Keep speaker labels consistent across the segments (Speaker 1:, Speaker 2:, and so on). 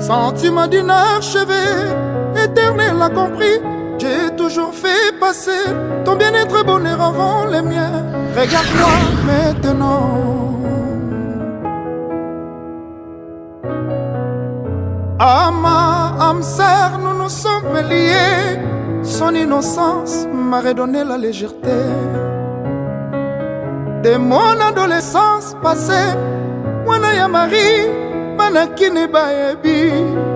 Speaker 1: Sentiment d'une archevêque éternel a compris. J'ai toujours fait passer ton bien-être bonheur avant les miens. Regarde-moi maintenant. À ma âme sœur, nous nous sommes liés. Son innocence m'a redonné la légèreté. De mon adolescence passée, Mwana ya Marie, Manakine Baebi.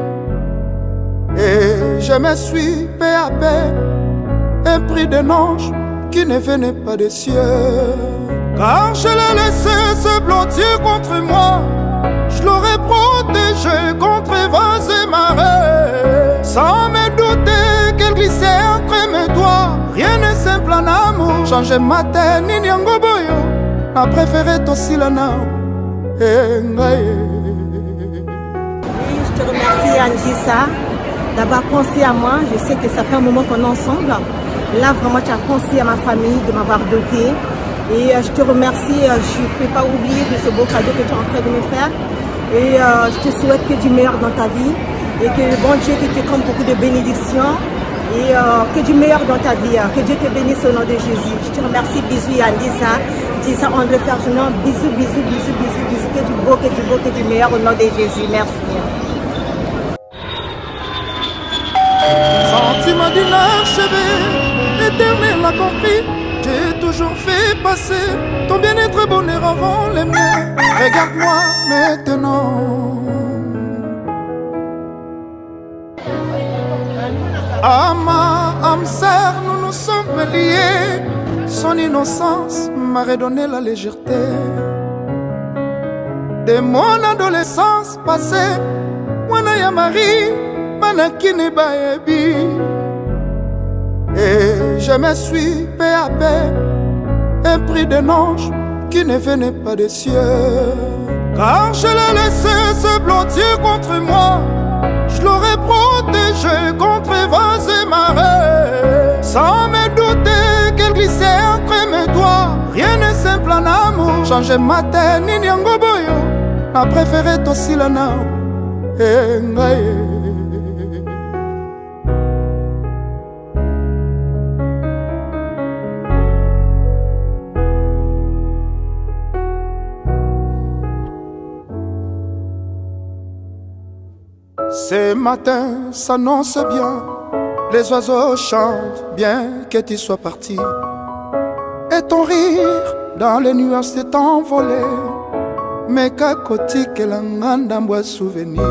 Speaker 1: Et je me suis peu à peu épris d'un ange qui ne venait pas des cieux. Car je l'ai laissé se blottir contre moi. Je l'aurais protégé contre vents et marées. Sans me douter qu'elle glissait entre mes doigts. Rien n'est simple en amour. Changer ma tête, ni boyo. A préféré Tosilana.
Speaker 2: Oui, je te remercie Anjissa d'avoir pensé à moi. Je sais que ça fait un moment qu'on est ensemble. Là, vraiment, tu as pensé à ma famille, de m'avoir doté. Et je te remercie. Je ne peux pas oublier de ce beau cadeau que tu es en train de me faire. Et je te souhaite que du meilleur dans ta vie. Et que le bon Dieu te compte beaucoup de bénédictions. Et que du meilleur dans ta vie. Que Dieu te bénisse au nom de Jésus. Je te remercie. Bisous Anjissa. Dis ça André Ferdinand. Bisous, bisous, bisous, bisous, bisous. Que du beau, que du beau, que du meilleur au nom de Jésus. Merci.
Speaker 1: Sentiment d'une archevêque éternel a compris. J'ai toujours fait passer ton bien-être bonheur avant les miens. Regarde-moi maintenant. À ma âme sœur, nous nous sommes liés. Son innocence m'a redonné la légèreté. De mon adolescence passée, Mwana ya Marie, Manakine Baebi. Et je me suis peu à peu épris d'un ange qui ne venait pas des cieux. Car je l'ai laissé se blottir contre moi. Je l'aurais protégé contre vents et marées. Sans me douter qu'elle glissait entre mes doigts. Rien n'est simple en amour. Changer ma tête, ni boyo. A préféré Tosilana. Ce matin s'annonce bien, les oiseaux chantent bien que tu sois parti. Et ton rire dans les nuages s'est envolé. Mais kakoti que l'angandambois souvenir.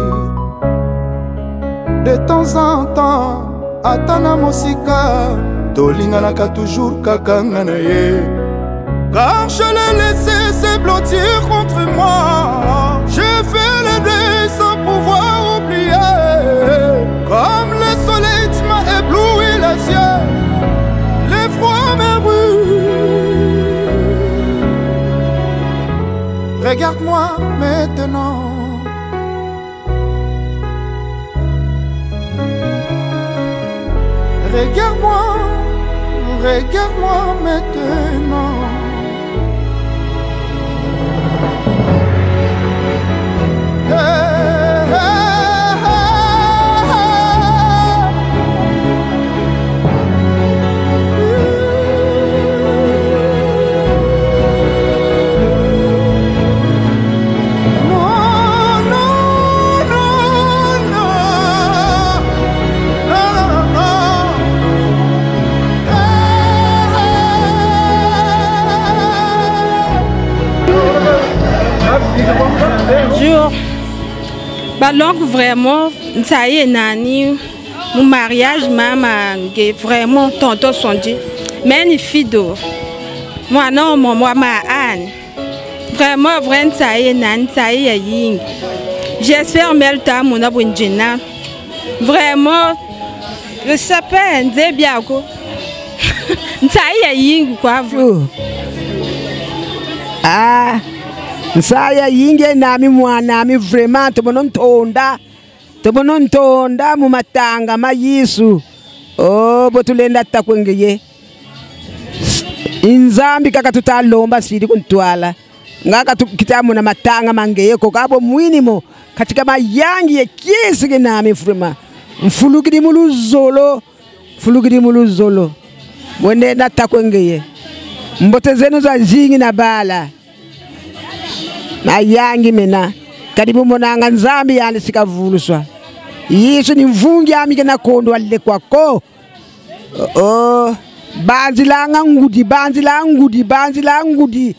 Speaker 1: De temps en temps, atana mosika, tolinganaka toujours kakanganaye. Car je l'ai laissé se blottir contre moi. J'ai fait le deuil sans pouvoir oublier. Comme le soleil tu m'as ébloui les yeux. L'effroi me brûle. Regarde-moi maintenant. Regarde-moi, regarde-moi maintenant.
Speaker 3: Bonjour. Donc vraiment, ça y est, Nani, mon mariage m'a vraiment tonton sondi. Mais une fille d'eau. Moi non, moi ma Anne. Vraiment, ça y est, Nani, ça y est, Ying. J'espère que le temps mon abondina. Vraiment, je sais pas, c'est bien quoi. Ça y est, Ying quoi vous.
Speaker 4: Ah. Saya yinge nami mwanami vraiment tubonontonda mu matanga ma Yesu. Oh botulenda takwengeye. Inzambi kaka tutalomba siri kuntwala. ngaka kitamu na matanga mangeyeko kabo mwinimo katika mayangi ya kiesi kinami frema mfulukidi muluzolo mwene natakwengeye mbote zenu za jingi na bala mayangi mena kadibu monanga nzambi yani sikavuluswa Yesu ni mvungi amike na kondo walile kwako banzi la ngudi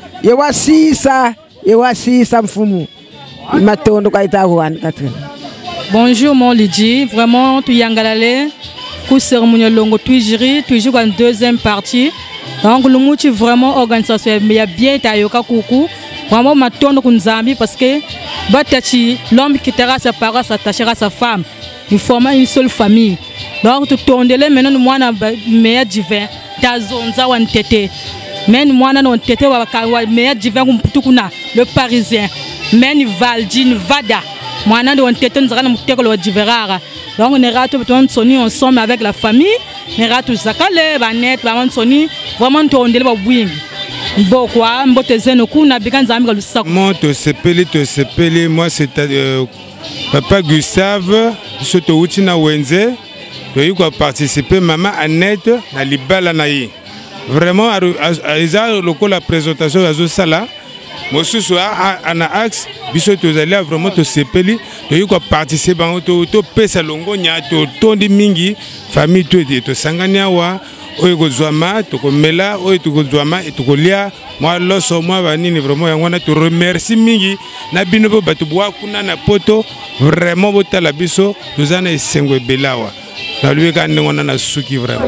Speaker 4: yewasisa mfumu imatondo kaitago wan katre.
Speaker 5: Bonjour mon Lydie, vraiment tu yangalale ku cérémonie longo tu jiri toujours en deuxième partie. Donc le mouti vraiment organisation mais a bien tayoka kuku vraiment matondo kunzambi parce que batachi l'homme qui quittera sa parole s'attachera à sa femme. Nous formons une seule famille. Donc tu tondele maintenant moi na meilleur divin tazonza wan tete. Men moi non tete wa meilleur divin kumputukuna le parisien. Men Valdi Vada. Moi na on tete nzaka na muteko lo diverara. Donc on est raté on soni ensemble avec la famille. On est raté zakale ba net ba on soni vraiment tondele ba bwingi. Mbokwa mbote zeno kuna bikanza amika lusako.
Speaker 6: Moi te sepeli moi c'est papa Gustave soto utina wenze. Tu as participé maman Annette na libala na yi. Vraiment ils ont la présentation à Sala. Moi ce soir ana axe biso to zali vraiment to sepeli tu as participé to pesa longo nya to tondi mingi famille to sangania wa oyo kozwama to komela oyo to kozwama et to kolia moi loso moi banini vraiment yangwana to remercie mingi na bino bo batu bwa kuna na poto vraiment botala biso tozana esengwe belawa na lui quand on a suki vraiment.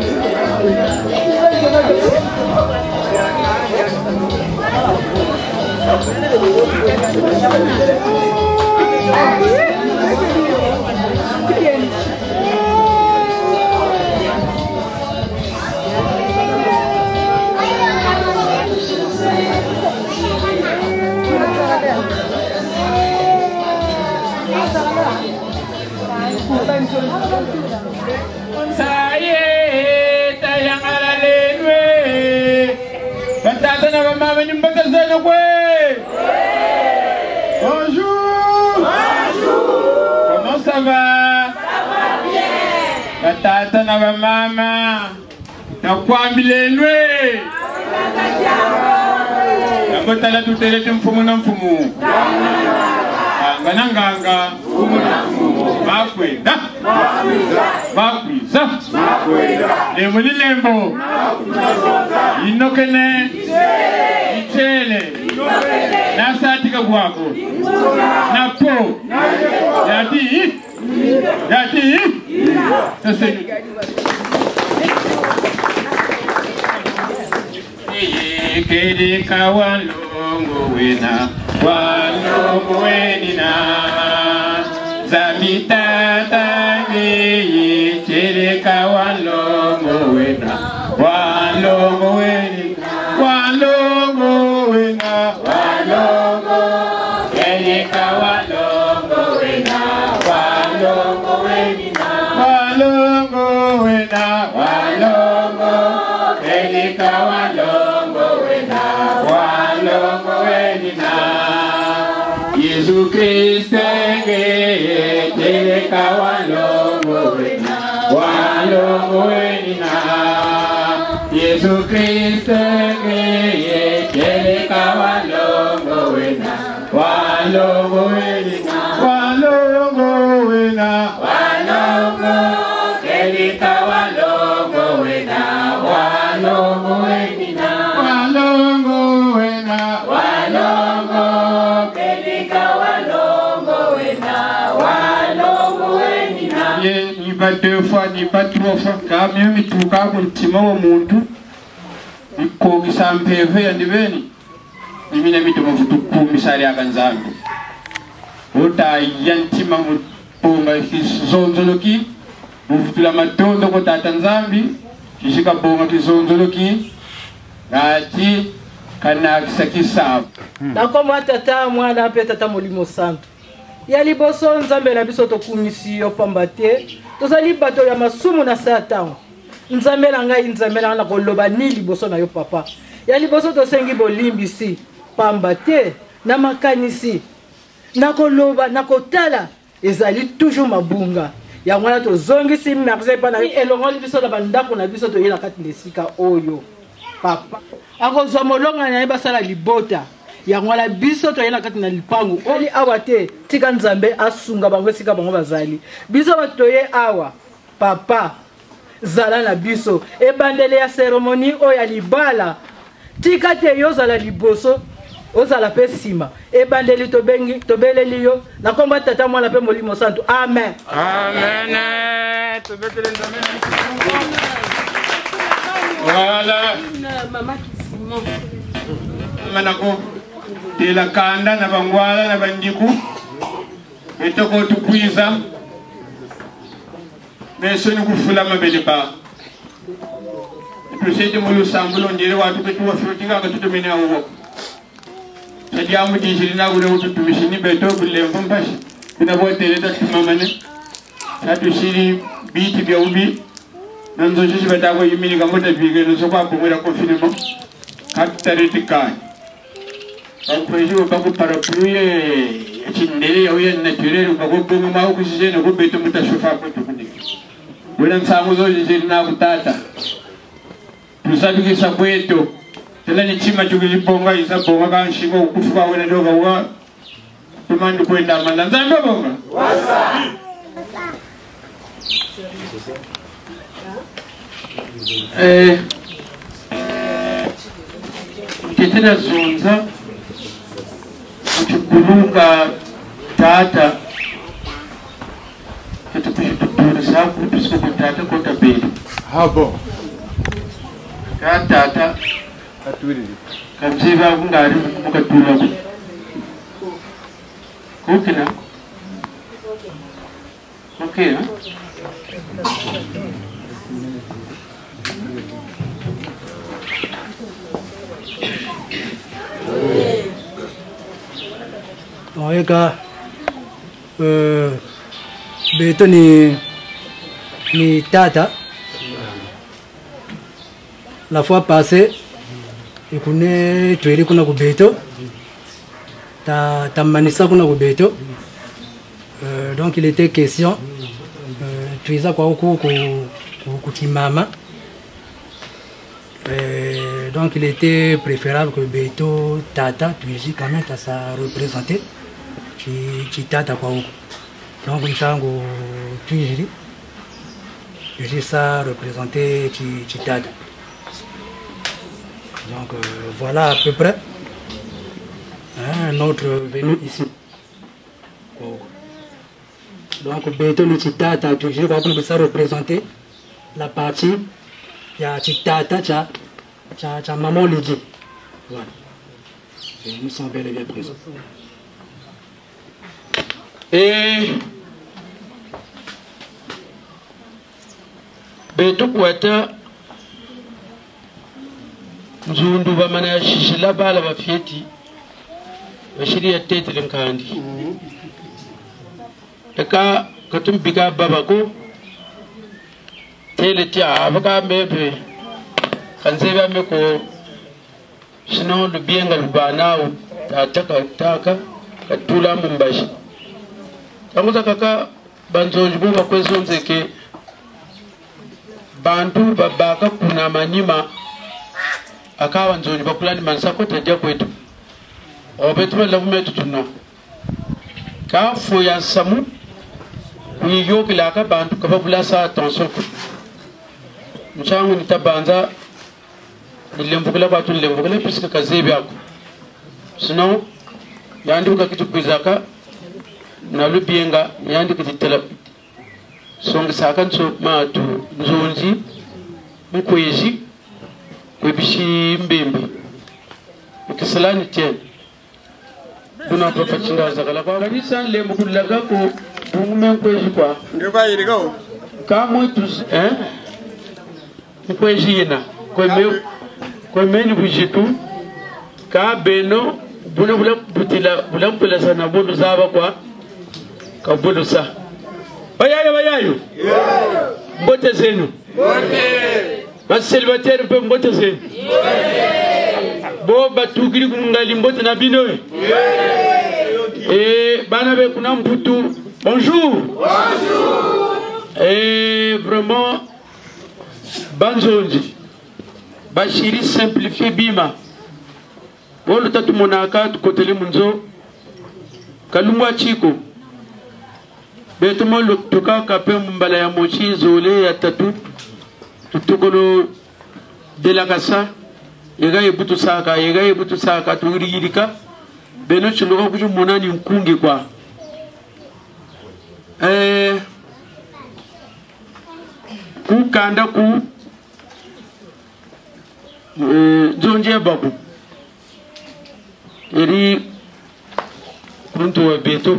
Speaker 7: Bonjour. Comment ça va? Ça va bien. Tata na mama. Na kwambile nwe. Ngotala tutele mfumu na mfumu. Nganga mfumu na mfumu. Makwenda. Makwiza. Lembo ni lembo. Inokene. Ichele. Nasatika kwako. Napo. Yati. Sasa. Kede kawalongo wena, walongo wenina. Zamita tangi, kede kawalongo wena, walongo wenina, walongo wena, walongo, kede kawalongo wena, walongo wenina, walongo wena, walongo, kede kawalongo wena, walongo wenina. Yesu Kristo kede kawalongo wena, walongo wenina. Yesu Kristo kede kawalongo wena, walongo wenina, walongo wena, walongo kede kawalongo wena, walongo wenina, walongo wena, walongo kede kawalongo wena, walongo wenina. Ye ni ba deux fois ni ba trois fois quand même mituka kuntima wa muntu ikogisa mpeve ya ndibeni imina mituma futuku misali akanzangu uta yantima muponga kizonzoloki mufutula matondo ko tatanzambi kishika bonga kizonzoloki ati kana kisakisa
Speaker 8: na koma tata mwana pe tata molimo santo ya liboso nzambe na biso to kumisi yo pambate tozali bato ya masumu na satan nzambe na ngai nzambe na koloba ni liboso na yo papa ya liboso to sengi bolimbisi pamba te na makanisi nakoloba nakotala ezali toujours mabunga yango wana tozongisi merci pana elongoli biso na bandako na biso toyela kati lesika oyo papa akozwa molonga na ye basala libota yango wana biso toyela kati na lipangu oli awa te tika nzambe asunga bango esika bango bazali biso batoye awa papa zala na biso ebandele ya cérémonie oyo ya libala tika te yozala liboso ozala pe sima ebandeli tobeleli yo na komba tata mwana pe molimo santo amen
Speaker 7: amen tobetele nzambe voilà
Speaker 3: mama Kisimo
Speaker 7: manako tela kanda na bangwala na bandiku etoko tukwiza mesoni kufula mabele ba tusete mulu sambulo ndire watu betu wa frutinga ka tutumene awo tadi amu dijiri na gure wutu tumishini beto bulle mbashi kuna bote leta tumamane tatu shiri biti bya ubi nanzo jishi betako yimini kamota bige no sokwa kumira konfinemo kataritikai akwejo baku parapluie chindele yawe naturel bako bomu ma okusije no beto mutashofa ko tukuni wena nsangu zo jiri na kutata tusabikisa kwetu tela ni chima chukiliponga isabonga kanshiko ukufuka wena ndoga wa tumandu kwenda manda nzambe bonga wasa kitena zonza kuchukulunga tata kitupishitupurisa kutusiku kutata kota beli habo tata kamsiba ngari mukatula kokina okay
Speaker 8: Oeka beto ni tata la fois passée ikune tweli kuna kubeto ta manisa kuna kubeto donc il était question tuiza kwa huku kutimama donc il était préférable que beto tata tuizi quand même ça représenter qui tata kwa huku donc nchangu tuizi ça représenter qui tata. Donc voilà à peu près notre venue ici. Donc Beto le Chitata, toujours comme ça représenter la partie, il y a Chitata, tcha maman le dit. Voilà. Et nous sommes bel et bien présents.
Speaker 7: Et Beto Kouata nzundu bamana shishila bala bafyeti bashiri ya tete lenkandi eka katumbiga babako tele tia abaka mebe kanzeba meko sino lubienga lubana taka katula mumbashi kamuza kaka banzonji bo bakwezo nzeke bantu babaka kuna manima akawa nzoni bakulani mansako tajja kwetu obetuma lavumetu tuno ka foya samu kuyiyoki laka bantu kababula sa attention mchangu nitabanza nilemvukula batu nilemvukula puisque kazebi ako sinon yanduka kitu kwizaka na lubienga yandi kititela songi saka nso matu nzonzi mkweji webishi mbembe ukisalani tena kuna papa chinga zakala kwa kanisa le mukulaga ko bungume kweji kwa
Speaker 9: ndeba yirigo
Speaker 7: kama tu kweji ina kwa meni bujitu ka beno bula butila sana bodu zaba kwa ka bodu sa bayayo mbote zenu mbote Mas célibataire peut me montrer. bo batukiri kungali mbote na bino bana be kuna mputu bonjour vraiment banzonji bashiri simplifier bima bolo tatu monaka tukotele munzo kalumwa chiko beto mo toka kape mbala ya mochi zole ya tatu tutukolo de la casa yega yebutu saka tuirika beno chuluka kuju monani nkunge kwa kukanda ku zonje babu eri kuntu wa beto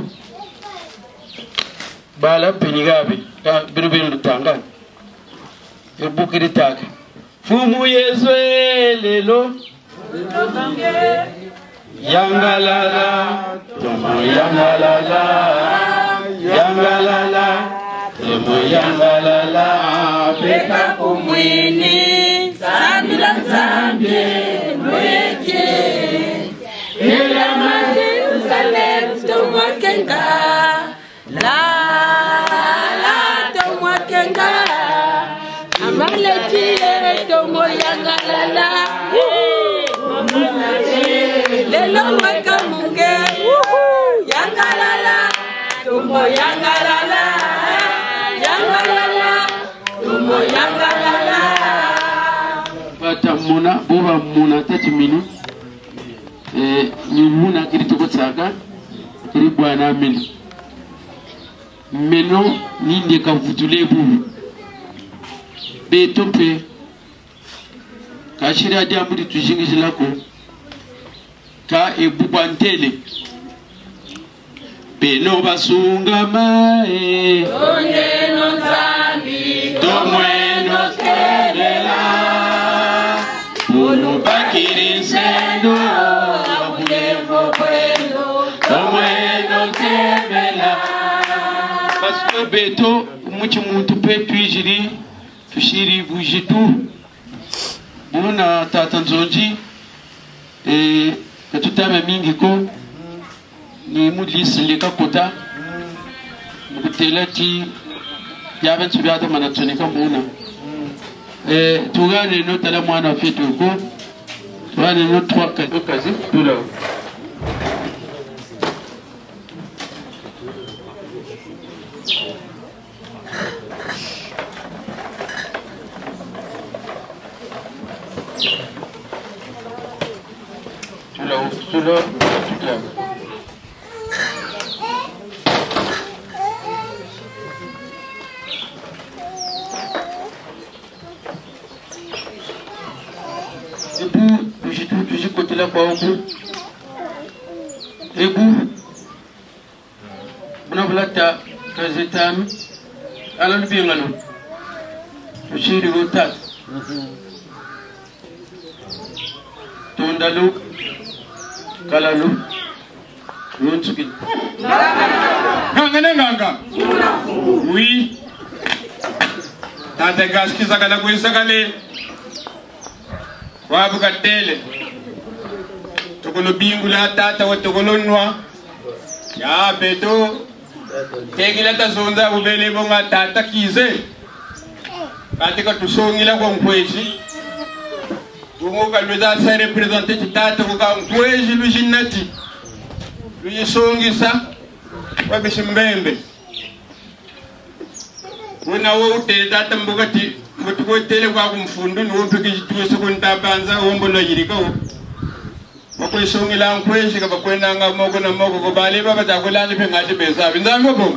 Speaker 7: bala penigabe birbinu tanga ebukiri taka fumu yezwe lelo yangalala tomo yangalala tomo yangalala peka kumwini sambila nzambye mweke ila mati uzalem tomo kenga la tomo kenga amaletiye tomo yangalala lelo mweka munge yangalala tomo yangalala tomo yangalala bata muna boba muna tati minu ni muna kiri toko tsaka kiri bwana minu meno ni ndeka vutule bubu beto pe kashira jambu di tujingi lako ka ebubantele beno basunga mae oneno nzambi tomweno kelela unu bakiri sendo abulevo kwendo tomweno kebela parce beto muchi muntu pe tuijiri tushiri bujitu buna tata nzonji katutame mingi ko ni mudlisi leka kota mukutelati yaben subiata manatsonika muna tugane no tala mwana fetu ko tugane no 3 kazi tula Bunablata kazetam alan bingalo ushiri utat tundalu kalalu yunsuki nganga oui tata gaski sakala ko sakale wabuka tele tokolo bingula tata wa tokolo nwa ya beto tegila ta zonda ubele bonga tata kize katika tusongila kwa mkweji ungoka lweza sa represente tata kwa mkweji lujinati luyisongisa wabishimbembe una wo utele tata mbugati mutuko tele kwa kumfundu no mpiki tuweso kuntabanza wombolo yirika wo bako songila nkweshi ka bakwenda nga moko na moko ko bale baba ta kulani pe ngati besa binzambe bonga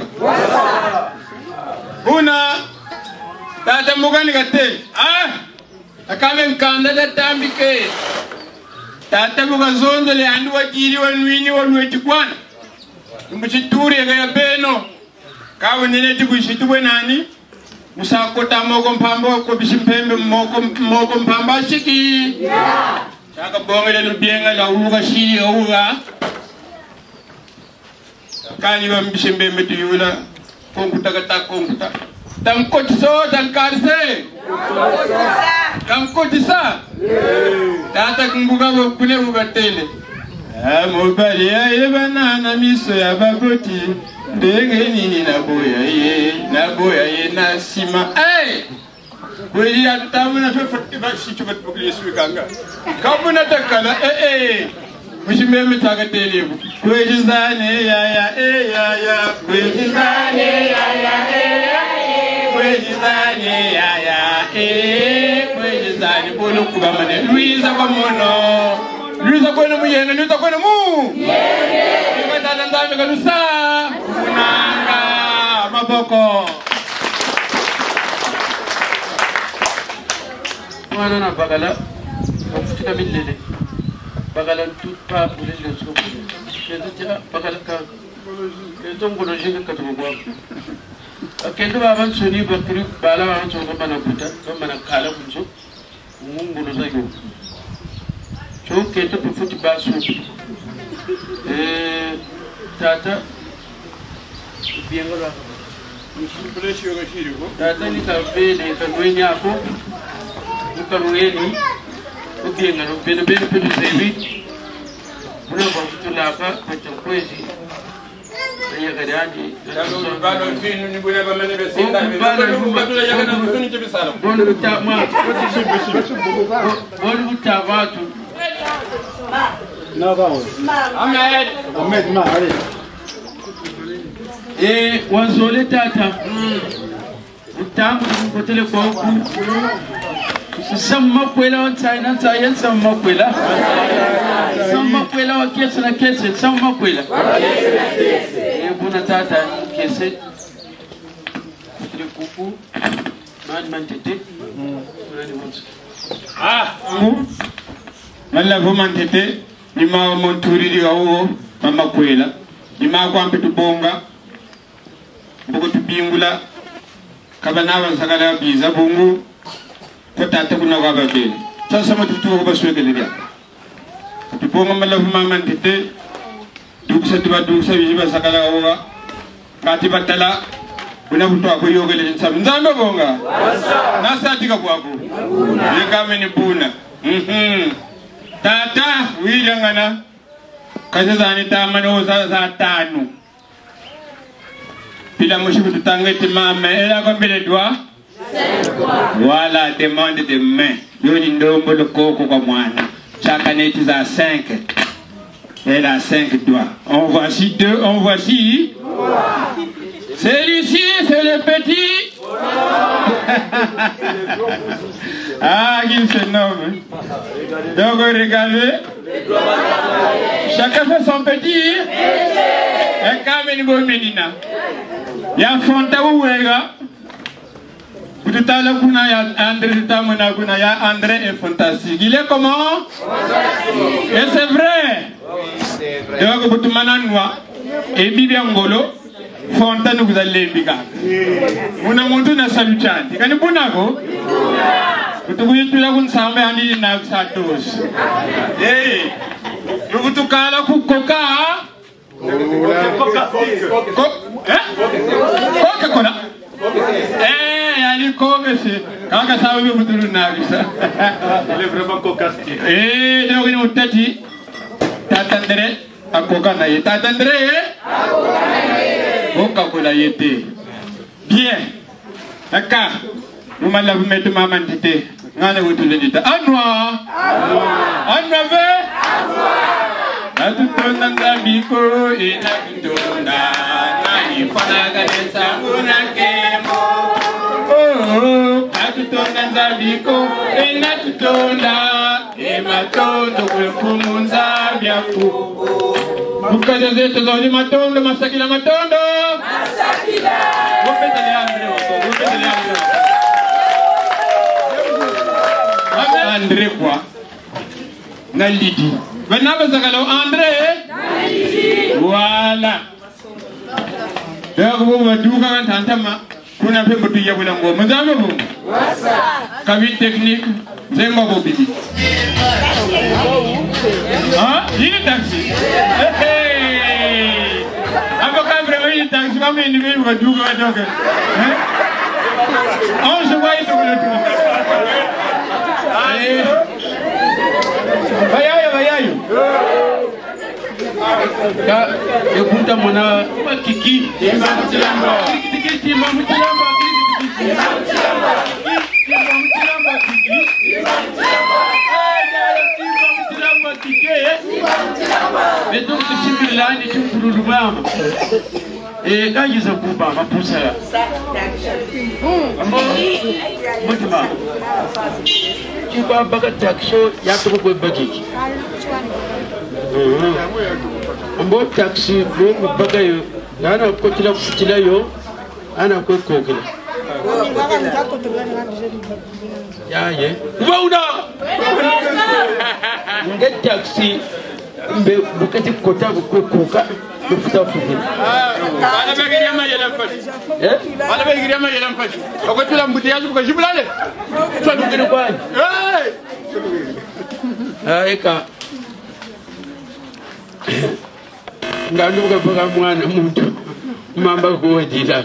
Speaker 7: una tata mugani kate akame nkanda da tambike tata muga zonzo le andu wajiri wanwini wanweti kwana mbuchituri ya beno kawe nene tikushitwe nani musakota moko mpambo ko bishimpembe moko mpamba shiki saka bongele lubienga la uga shiri uga kani wa mbishimbe metu yula konkuta kata konkuta Tamkotso, tankarse. Tamkotisa. Tata kumbuka kune bugatele. Mobali ya banana miso ya baboti. Ndenge nini naboya ye na sima. Hey! Kweli ya tamuna fe fatiba shicho batbukli swikanga. Kabuna takala Mushimbe mitaga telebu. Kweli zane ya kweli zane ya kweli zane ya kweli zane bolo kubamane Luisa bamono Luisa kwena muyena Luisa kwena mu Ibatana ndame kalusa Unanga maboko Mwana na bagala Wafutika milele Bagala tupa ulele uskopu Shedja bagala ka Kezo mkono jinga katumugwa Kendo baban soni bakri bala baban soni bana buta bana kala bunso mungu no zayo cho kendo pe futi baso tata biengola tata ni ka vele ka gwenya ko ukarueni ubienga no bene pe zebi buna ba tutulaka kwa kwezi ya gadi bado finu ni buna ba mane besinda bado ya gadi finu ni bisala bonu utama bonu utavatu na bawo Ahmed ma ale wanzole tata utamu kutele kwa huku Samma kwela on China China samma kwela wa kese na kese samma kwela buna tata kese kutile kuku man tete malla vuma tete ni ma monturi di gawo mama kwela ni ma kwa mpitu bonga mboko tupingula kabana wa sagala biza bungu Kota kuna kwa babe. Sasa matutu kwa basweke liria. Tuponga malafu mama ndite. Duksa bijiba sakala oga. Kati batala. Kuna mtu ako yoga le nsabu. Nzambe bonga. Nasa atika kwako. Yekame ni buna. Tata wijangana. Kaza zani tamano za tanu. Pila mushibu tutangeti mama. Ela kwa mbele dwa. Voilà, demande de main. Yoni ndombo le coco comme moi. Chaque année, tu as 5. Elle a 5 doigts. En voici 2, en voici. Celui-ci, c'est le petit. Ah, il se nomme. Donc, regardez. Chacun fait son petit. Et quand il va menina. Il y a Fonta ou Wega. Tout à l'heure, André est fantastique. Il est comment? Fantastique. Et c'est vrai. Donc, vous et Bibiangolo, Fontaine vous allez biga. Vous avez monté na saluchan. Quand vous n'avez vous avez tout là vous savez ani na satos. Eh, vous tout cas là coca. Coca-Cola. Ali c'est quand ça veut vous donner ça. Il est vraiment cocasse. Donc nous tati t'attendrai à coca naïe. T'attendrai à coca naïe. Coca-Cola yété. Bien. D'accord. Nous m'allons mettre ma mandité. N'allez vous tout le dire. Anwa. Atutonda biko inakutonda nani fanaga desa unakemo. Atutonda biko inakutonda ematondo kwefumunza byaku. Bukaza zetu zoni matondo masakila matondo. Masakila. Wopeta Leandre wako. André quoi? Nalidi. Maintenant, vous avez André. Voilà. Donc, vous me dites que vous avez fait votre yabulango. Vous avez vu? Cabine technique, c'est ma bobidi. Ah, il est taxi. Avocat, vraiment, il est taxi. Comment il est venu? Vous avez dit je vois il le tout. Allez. Vayayo. Ya, écoute mona kiki. Mais donc c'est là ni tu pour le voir. Et quand ils ont coupé ma pousse là. Tu vas baga taxo ya to ko bagi. Ambo taxi bo baga yo. Nana ko tila yo. Ana ko kokila. Ya ye. Wauna. Nge taxi mbe bukati kota ko koka. Ana begiri ma yelam fati. Ana begiri ma yelam fati. Ko tula mbuti yazu ko jibulale. So ngene ko ay. Eka. Ngandu ko baga mwana muntu. Mamba ko dila.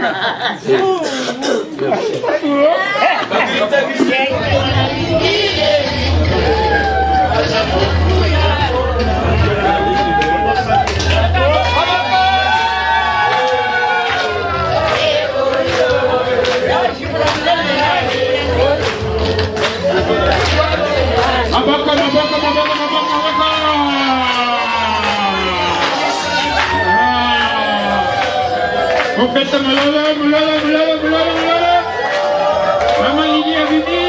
Speaker 7: Opeta mulala. Mama Lydia Vivi.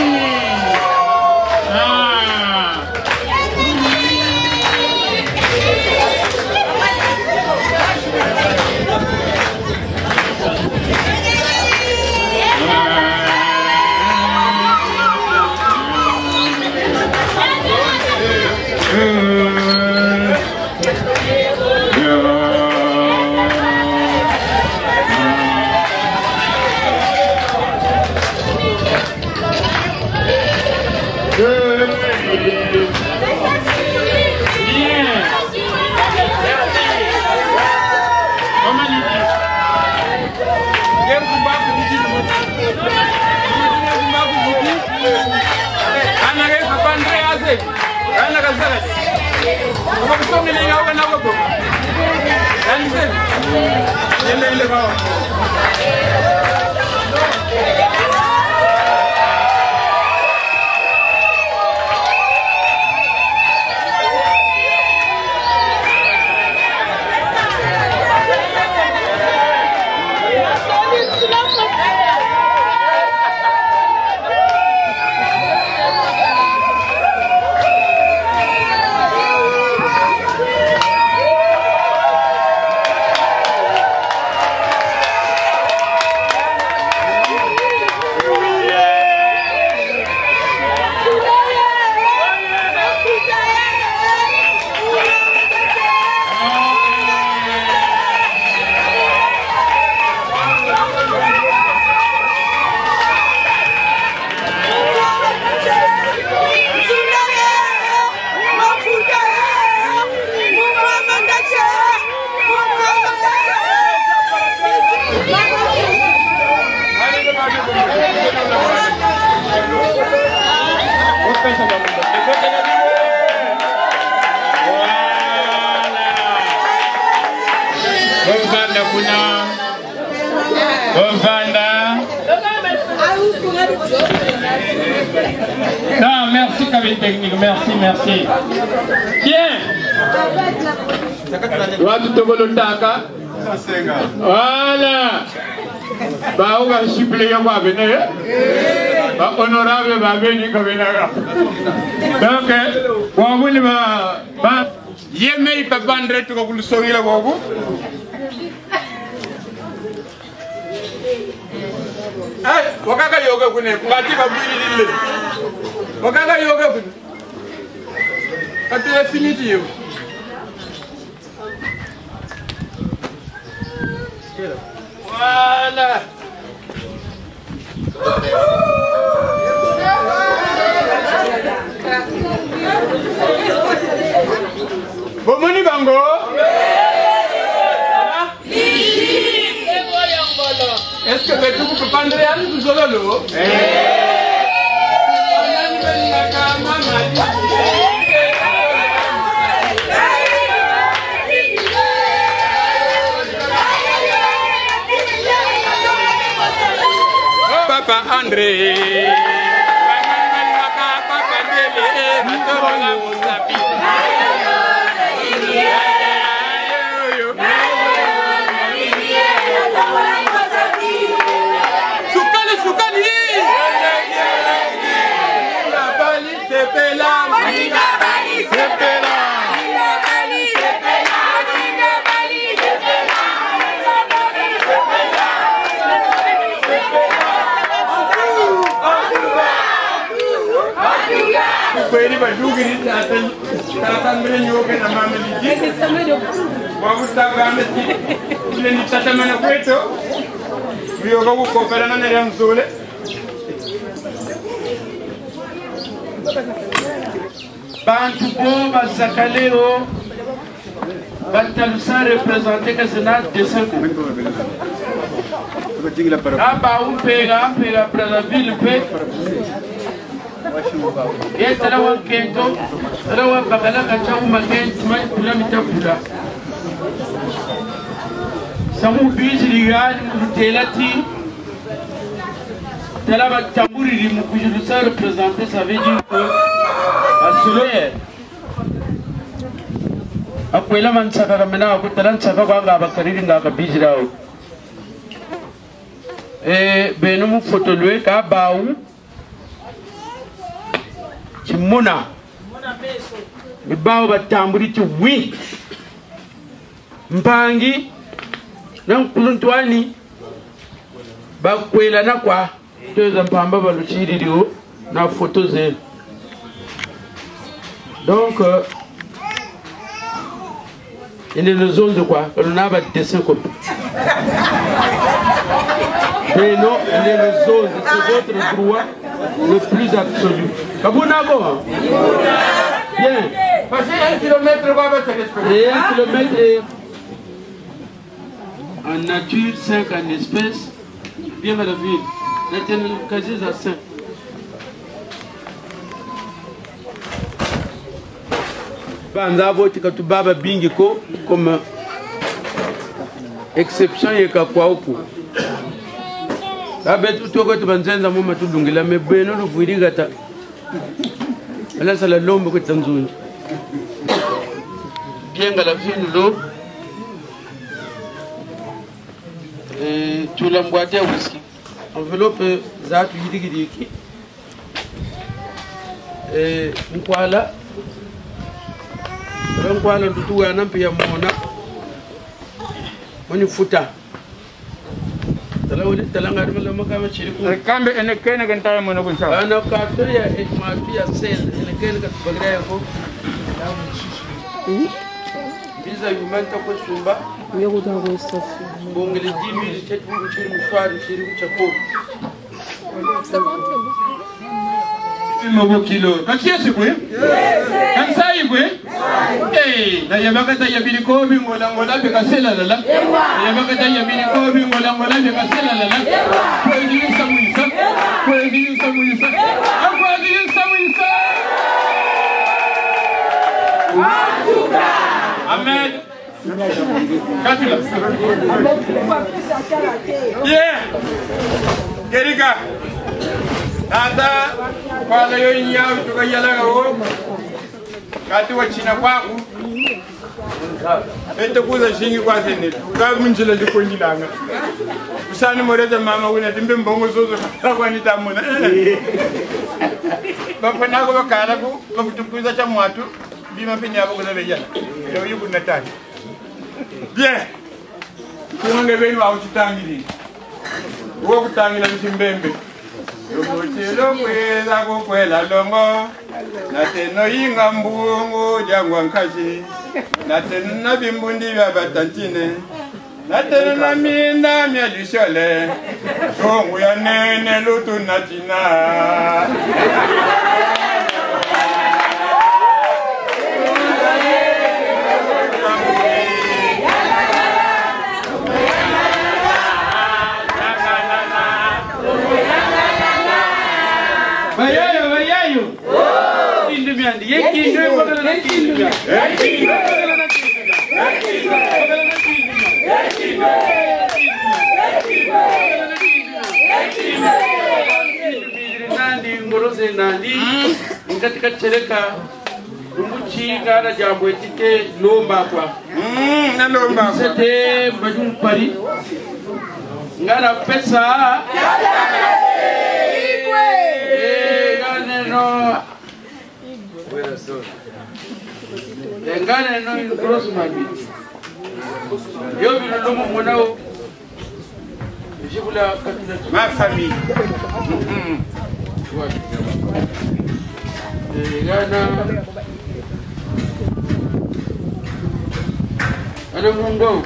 Speaker 7: Non, merci cabine technique, merci. Tiens. Voilà. Bah, on va suppléer moi venir. Bah, honorable va venir comme donc, on va bah, yémé pas vendre tout comme le sourire là vous. Eh, wakaka yoga kune, ngati kabuli lile. Wakaka yoga kune. Kati la finiti yo. Voilà. Bomoni bango. Est-ce Papa André, Papa Bantu bo bazakaleo batalusa represente que Sénat de Sanko. Aba umpega para la ville pe. Yetala wa kento, rawa bakala kacha umakent mai pula mitapula. Samu bizi ligani mutelati. Tela ba tamburi limukujusa represente, ça veut dire que Asule akwela mansaka kamena akutalan saka kwanga bakariri ngaka bijirao beno mu fotolwe ka bawu chimuna bawu batamburi ti wi mpangi nan kuluntwani bakwela na kwa toza mpamba baluchiririo na foto ze. Donc, il est une zone de quoi? On a un dessin comme mais non, il est une zone, c'est votre droit le plus absolu. Kabunabo? Bien. Passez 1 kilomètre, va votre espèce. Et 1 kilomètre est en nature, 5 en espèces. Bien à la ville. Maintenant, quasi à 5. Banza voti katubaba bingi ko comme exception yeka kwa upu abe tutoko tubanzenza mu matulungila mebeno luvuirigata ala sala lombo ko tanzuni bienga la fine lo tula mbwate whisky enveloppe zatu yidigidiki nkwala Rangwala ndutu ya nampi ya mona Mani futa Talawali talanga adamala makama chiriku Kambe ene kene kentaya mona kunchawa Ana kato ya ekmatu ya sel Ene kene katubagrea yako Biza yumanta kwa sumba Yego tango istafi Bongele jimi chetu mchiri mshwari chiriku chako Mobo kilo. Kakiasi kwe? Kansai kwe? Na yabakata yabili kobi ngola ngola bekasela lala. Yabakata yabili kobi ngola ngola bekasela lala. Kwa hiyo samuisa. Kwa hiyo samuisa. Kwa hiyo samuisa. Amen. Katula. Yeah. Gerika. Ata kwa leo nyao tukayala ngo kati wa china kwaku ente kuza shingi kwa sene ka munjila likongilanga usani moreza mama wina timbe mbongo zozo kwa nitamuna bafana ko bakala ko bafutukuza cha mwatu bima penya abo kuna bejana leo yuko natani bien kuonge beni wa utangiri wo kutangira msimbembe Yomuchilo kweza kukwela longo Nateno yinga mbungu jangwa nkashi Nateno nabimbundi vya batantine Nateno na minda mya lishole Songu ya nene lutu natina nandi katika chereka Umuchinga na jambo etike lomba kwa na lomba sete mbajum pari ngana pesa ngane no in cross mami yo bino lomo monao jibula ma famille ngana ada mungo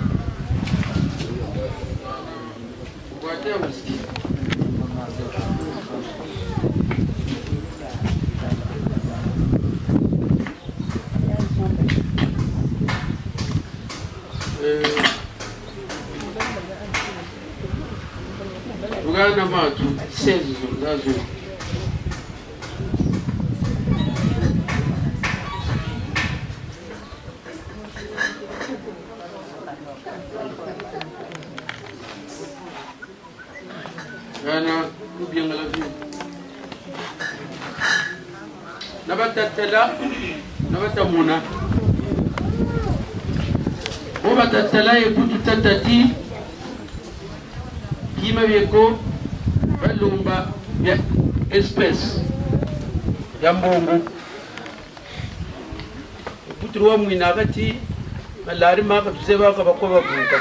Speaker 7: whatever Uganda matu sezo nazo Gana kubianga la vie nabatatala nabatamuna obatatala ekutu tatati kima bieko balumba ya espèce ya mbongo ekutu wa mwina kati malari maka tuzeba ka bakoba buka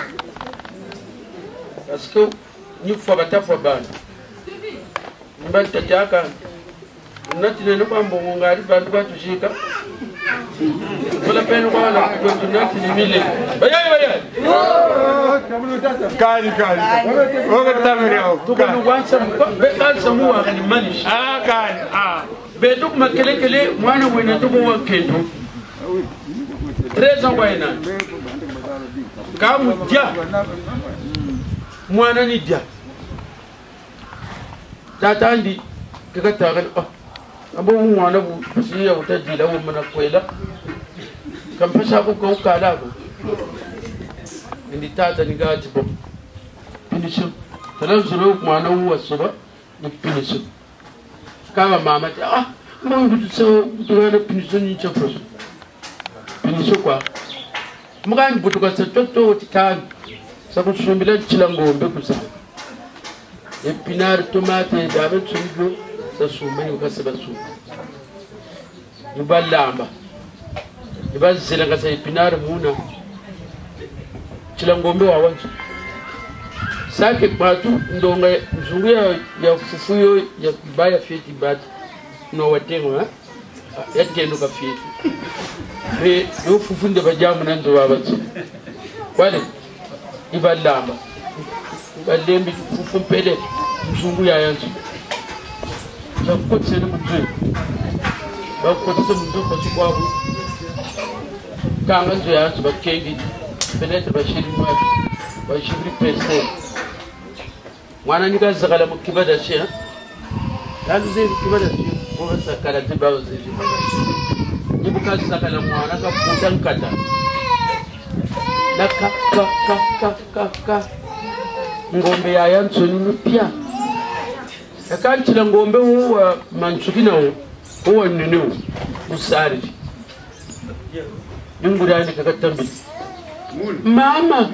Speaker 7: parce que ni fwa batafwa bana mbata jaka nati ne no mbongo ngari bantu batushika wala peno kwa na tunati ni mile bayai kali oga tamireo tukanu kwanza bekanza muwa kani manish kali betuk makelekele mwana wena tuko wa kendo 13 ans wena kamu dia mwana ni dia tatandi kikataga abo mwana bu siya utajila wo mana kwela kampasha ko ko kala ko ndi tata ni gati bo pinisho tala zuro mwana wo soba ni pinisho kama mama mungu tso tuwana pinisho ni chofro pinisho kwa mugani butuka toto tikani sako shumbila chilangombe kusa epinar tomate dabe tsugo sa sumbe ukaseba su yubalamba yubazela ngasa epinar muna chilangombe wawanzi sake patu ndonga nzungu ya fufuyo ya baya fiti bat no watengo ya tendo ka fiti be do fufunde bajamu nanzo babachi wale ibalamba balembi fufumpele nzungu ya yanzu zakotse n'umutwe bakotse mu ko cikwabu kanga nzo yanzu bakengi peut-être bashiri mwa bashiri pese mwana nika zakala mu kibada she kandi ze kibada she ko sakala tibawo ze nibuka zakala mwana ka putan kata na ka ngombe ya yanzu ni pia akanchila ngombe huwa manchukina huwa nini usari ngurani kakatambi mama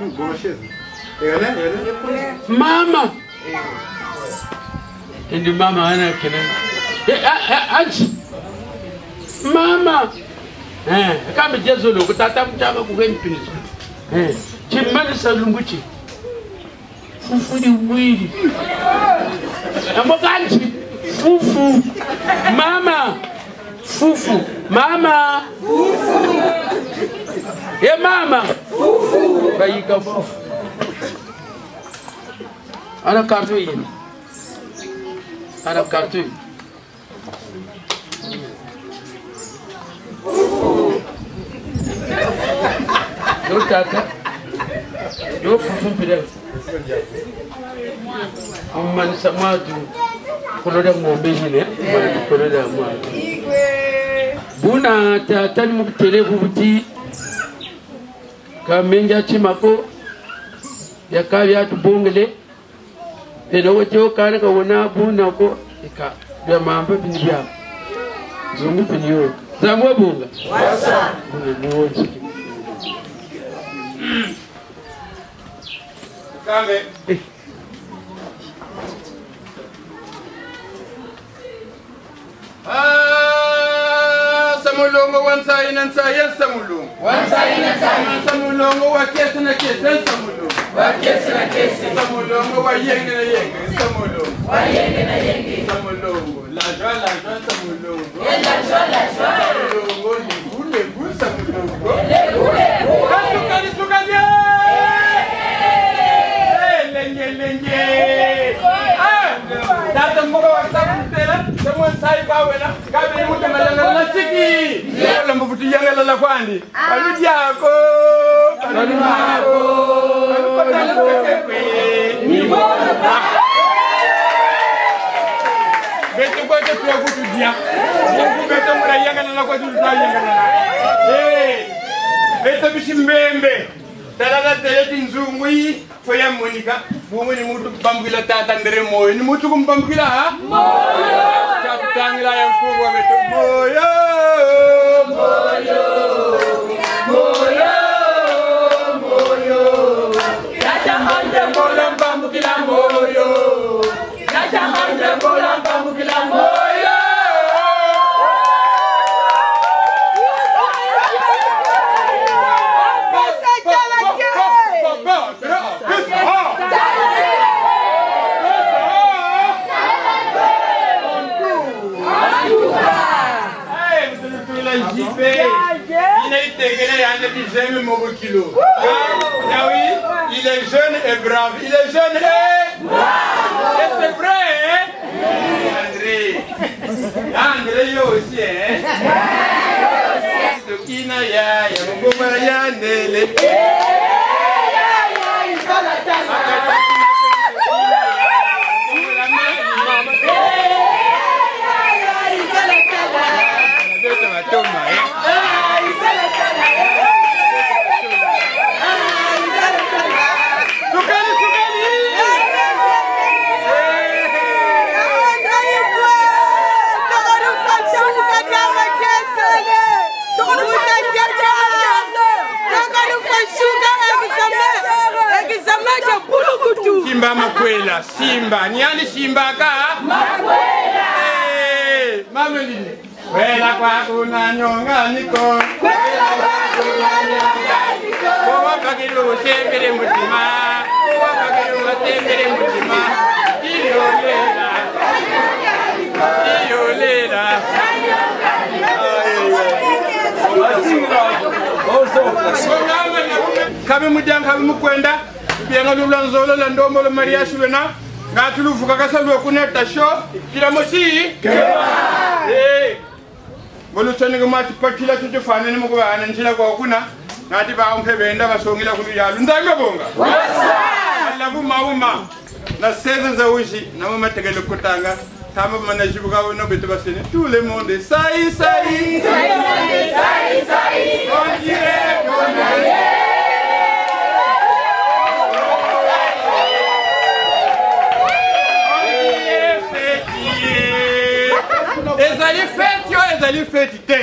Speaker 7: ndi mama ana kene anchi mama kama jezo lo kutata mchanga kugempinizo chimani salunguchi fufuri wili amokanchi fufu mama fufu mama fufu ye mama fufu bayika fufu ana kartu yini ana kartu yo tata yo fufu pide man samadu kuloda ngombe hine kuloda mwa buna tata muktere buti kamenja chimako yakabya tubongele eno wote okana ka wona buna ko ika Bien mampa pini bien. Zungu pini yo. Zamwa bunga. Wasa. Kame. Samulongo wansai na nsai samulongo. Wansai na nsai. Samulongo wa kesi na kesi samulongo. Wa kesi na kesi. Samulongo wa yenge na yenge samulongo. Wa yenge na yenge samulongo. La joie samulongo. La joie samulongo. Le goût samulongo. Le goût. Kasuka dia. Lenye. Data mboga wa sabutela. Semua sai kawena. Kabe muta malanga na chiki. Wala mbufuti yanga la kwandi. Aludi yako. Ni bora. Beto kwa te kwa kutudia. Mungu beto mura yanga la kwa tutua yanga la. Beto bishimembe. Talala teleti nzungui. Foya Monica. Bumu ni mutu bambila tata ndere moyo. Ni mutu kumbambila ha? Moyo. Chatangila ya mkubwa beto. Moyo. Tata hande bola mbambila moyo. Tata hande bola mbambila moyo. Il est jeune et brave. Il est jeune et brave. Et c'est vrai, hein? André, yo aussi, hein? Tokina ya mugomara ya nele. Simba makwela, Simba, niani Simba ka? Makwela! Mama lini? Kwela kwa kuna nyonga niko. Kwela kwa kuna nyonga niko. Kwa pakiru sembere mutima. Kwa pakiru sembere mutima. Iyolela. Iyolela. Kabe mujanga kabe mukwenda. Bien lula nzolo la ndombo la mariage wena ngatulu vuka kasalwe kuneta show kila mosi bolu tshone ke mati patila tshotse fane ne mo bana ntshila kwa kuna ngati ba umphebenda basongila kulu yalo nzange bonga Allah buma na seze za uji na mama tegele kutanga tama mana jibuka no beto basene tout le monde sai on dirait qu'on Ezali feti te.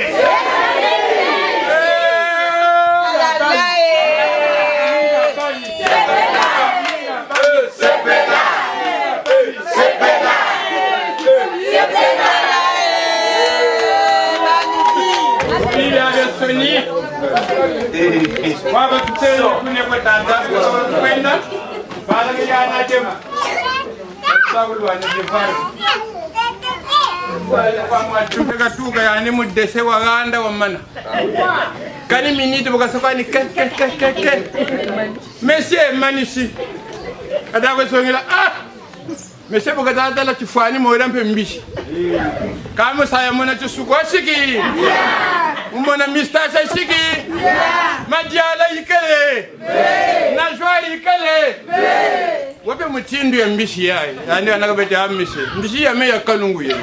Speaker 7: Tuga yani mudese waganda wamana kani minute bukasokani ke monsieur manishi adako songela monsieur bukatata la tifani moira mpe mbishi kama saya mona tsuko shiki umona mistasha shiki majala ikele na joie ikele wape mutindu ya mbishi yayi yani anakabete ambishi mbishi ya me ya kalungu ye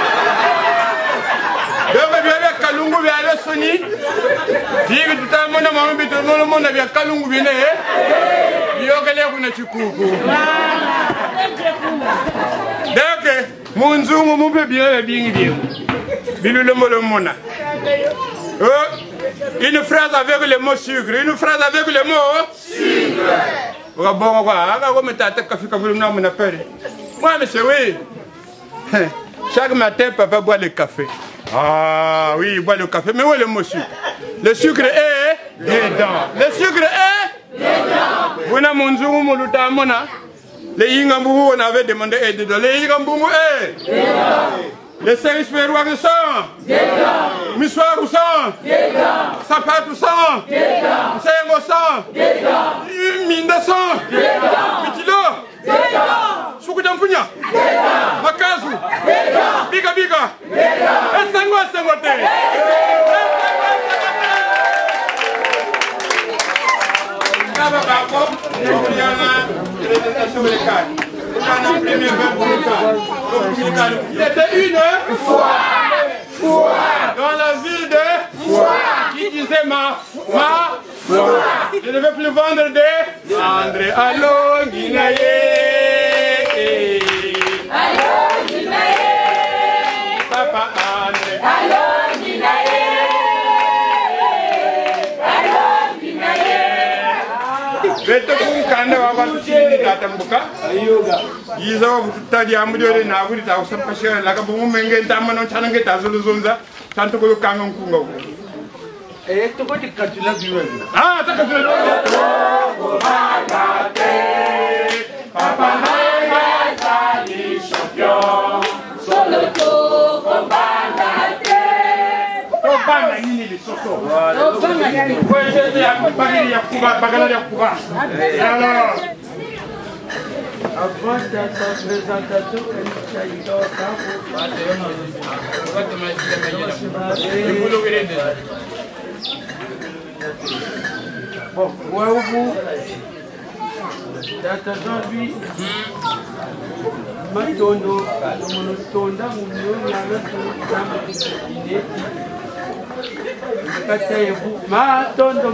Speaker 7: Doga biya kalungu biya le soni digi tutamona mama bito mono mona biya kalungu bine biyo kale kuna chikuku Deke Munzungu mumpe bien bien. Bilou le mona. Une phrase avec le mot sucre. Une phrase avec le mot sucre. Bon, moi, monsieur, oui. Chaque matin, papa boit le café. Ah oui, il boit le café. Mais où est le mot sucre? Le sucre est dedans. Le sucre est dedans. Vous n'avez pas mona. Les Yingambou, on avait demandé aide dedans. Les Yingambou est dedans. Les services pérois de sang. Dedans. Missoir ou sang. Dedans. Sapat ou sang. Dedans. Sengo sang. Dedans. Minda sang. Dedans. Pitilo. Dedans. Soukoutampunya. Dedans. Makazu. Dedans. Biga biga. Dedans. Esengo esengote. Kaba bako. Yama. Présentation de cartes. Il était une fois dans la ville de qui disait ma je ne veux plus vendre des André. Allô Guinaye. Allô Guinaye. Papa André. Allô Guinaye. Allô Guinaye. Vete kumkanda wabatu chini tatambuka. Yiza tadi amujore na buri ta usam pasha la ka bumu menge tamano chanange tazulu zonza tanto ko kangon kungo. To ko tikatula biwe. Ah takatula. Papa Manga tali champion. Solo to kombangate. Kobanga nini le soso. Kobanga nini. Ko je ya bagiri ya kuba bagala ya kuba. Alors avant ta présentation, bon, vous lui, Matondo, Monotonda, Matondo,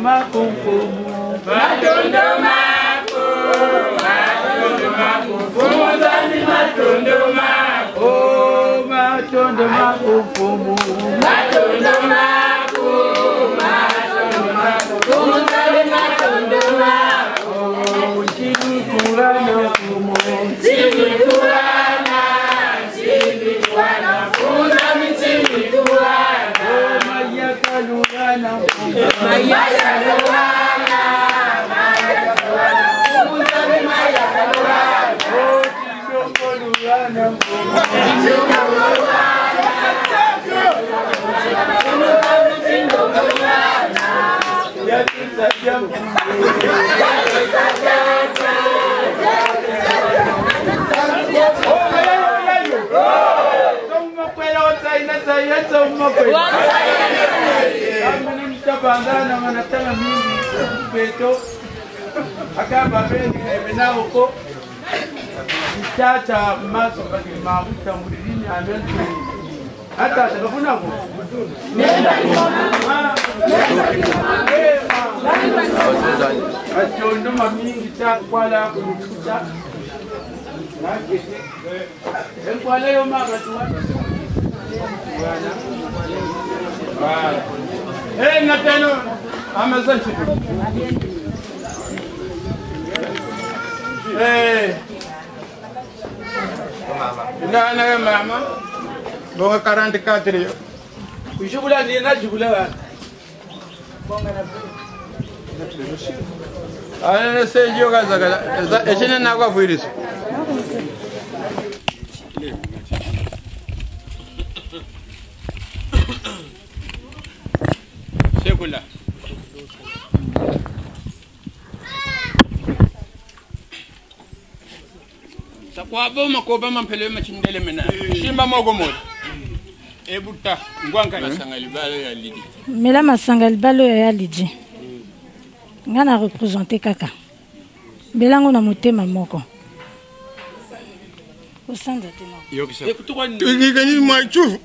Speaker 7: Tata maso baki mafuta mulini amentu hata atakafuna ko atondo mamingi takwala kukuta enkwala yo maka tuwa nateno amazon chitu na mama bonga 44 yo kujubula ni na jubula wa bonga na ana se yoga zaga ejene na kwa virus sekula kwa boma ko bama mpele machindele mena shimba mogo moja ebuta ngwanga masangali balo ya lidi
Speaker 9: mela masangali balo ya lidi ngana représenter kaka belango na motema moko osanda tena
Speaker 7: yokisa ngigani mwachu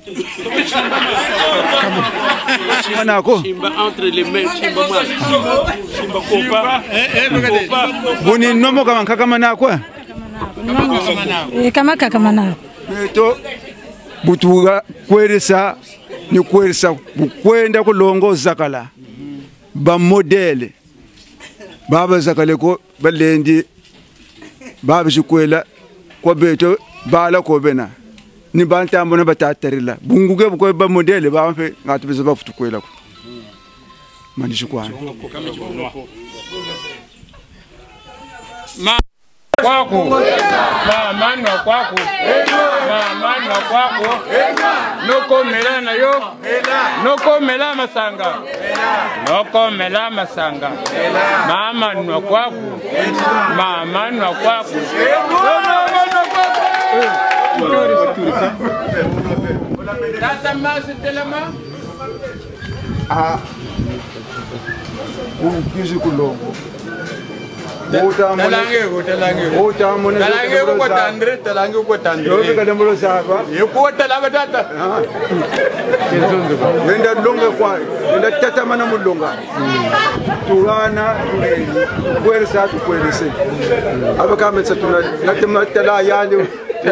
Speaker 10: Mana ko
Speaker 7: shimba entre les mains shimba mwa shimba kopa
Speaker 10: boni nomo kama kaka mana kwa
Speaker 9: kama kaka mana
Speaker 10: beto butuga kweresa ni kweresa bukwenda kulongoza kala ba modele baba zakale ko balendi baba shikwela ko beto bala ko bena ni bantambo na batatarila bunguge ko ba modele ba mfe ngatu beza ba futukwela ko mani shikwana
Speaker 7: kwako mama kwako mama kwako noko mela na yo noko mela masanga noko mela masanga mama no kwako mama no kwako tata masi telema
Speaker 10: kizi kulongo
Speaker 7: talange ko tandre talange ko tandre
Speaker 10: yo ka demolo saba
Speaker 7: yo ko talanga tata
Speaker 10: wenda longa kwa wenda tata mana mulonga tulana kweresa tukwerese abakametsa tuna natema tala yali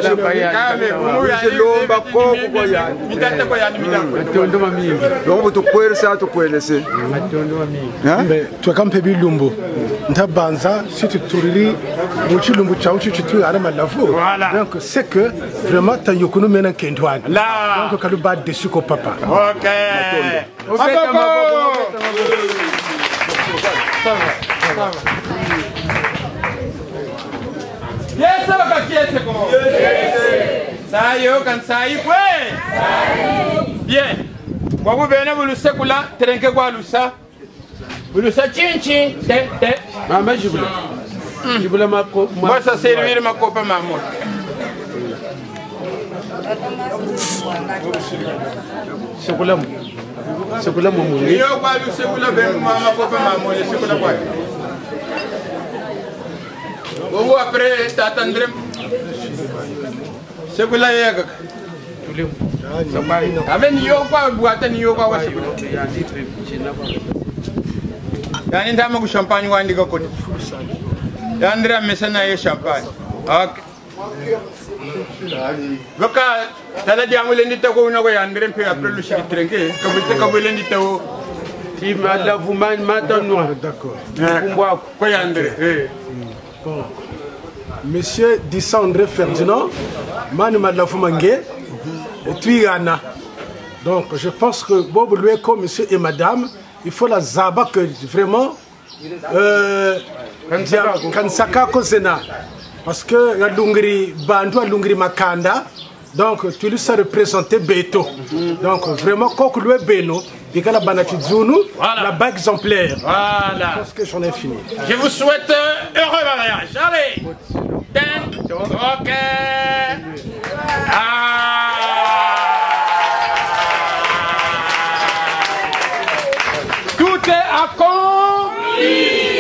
Speaker 10: lomba koko kwa yani
Speaker 7: mitata kwa yani mitako
Speaker 10: tondo mami longo tukweresa tukwelese
Speaker 11: tondo mami tukampe bilumbu ntabanza si tu tourili muchilumbu chao chitu ara malafu donc c'est que vraiment ta yokunu mena kendwan donc kaluba dessus ko papa
Speaker 7: OK Yes, ka kiete ko. Sayo kan sai kwe. Bien. Kwa bubena bulusekula terenke kwa lusa. Bulusa chinchi te.
Speaker 8: Mama jibula. Jibula mako.
Speaker 7: Basa servir makopa mamo. Sekula mumu. Yo kwa lusekula be mama kopa mamo le sekula kwa. Ou après t'attendrem. C'est que là il y a aven yo kwa boîte ni yo kwa wasi. Yani ndama ku champagne wandi ko ko. Yandra mesana ye champagne. Ok. Goka tala diamule ndita ko una ko yandre pe après le chiri trenke ko bite ko bele ndita o.
Speaker 8: Ti ma la vous man maintenant.
Speaker 11: D'accord.
Speaker 7: Kumba ko yandre.
Speaker 11: Bon. Monsieur Dissandre Ferdinand, Manu Madlafumangue, et Tuyana. Donc je pense que Bob lui comme monsieur et madame, il faut la zaba que vraiment Kansaka Kozena. Parce que la Lungri Bandou, la Lungri Makanda, donc tu lui sais représenter Beto. Donc vraiment, quand lui est Beno, et que la Banatizunu, la bas exemplaire.
Speaker 7: Voilà.
Speaker 11: Je pense que j'en ai fini.
Speaker 7: Je vous souhaite heureux mariage. Allez. Ok. Tout est accompli.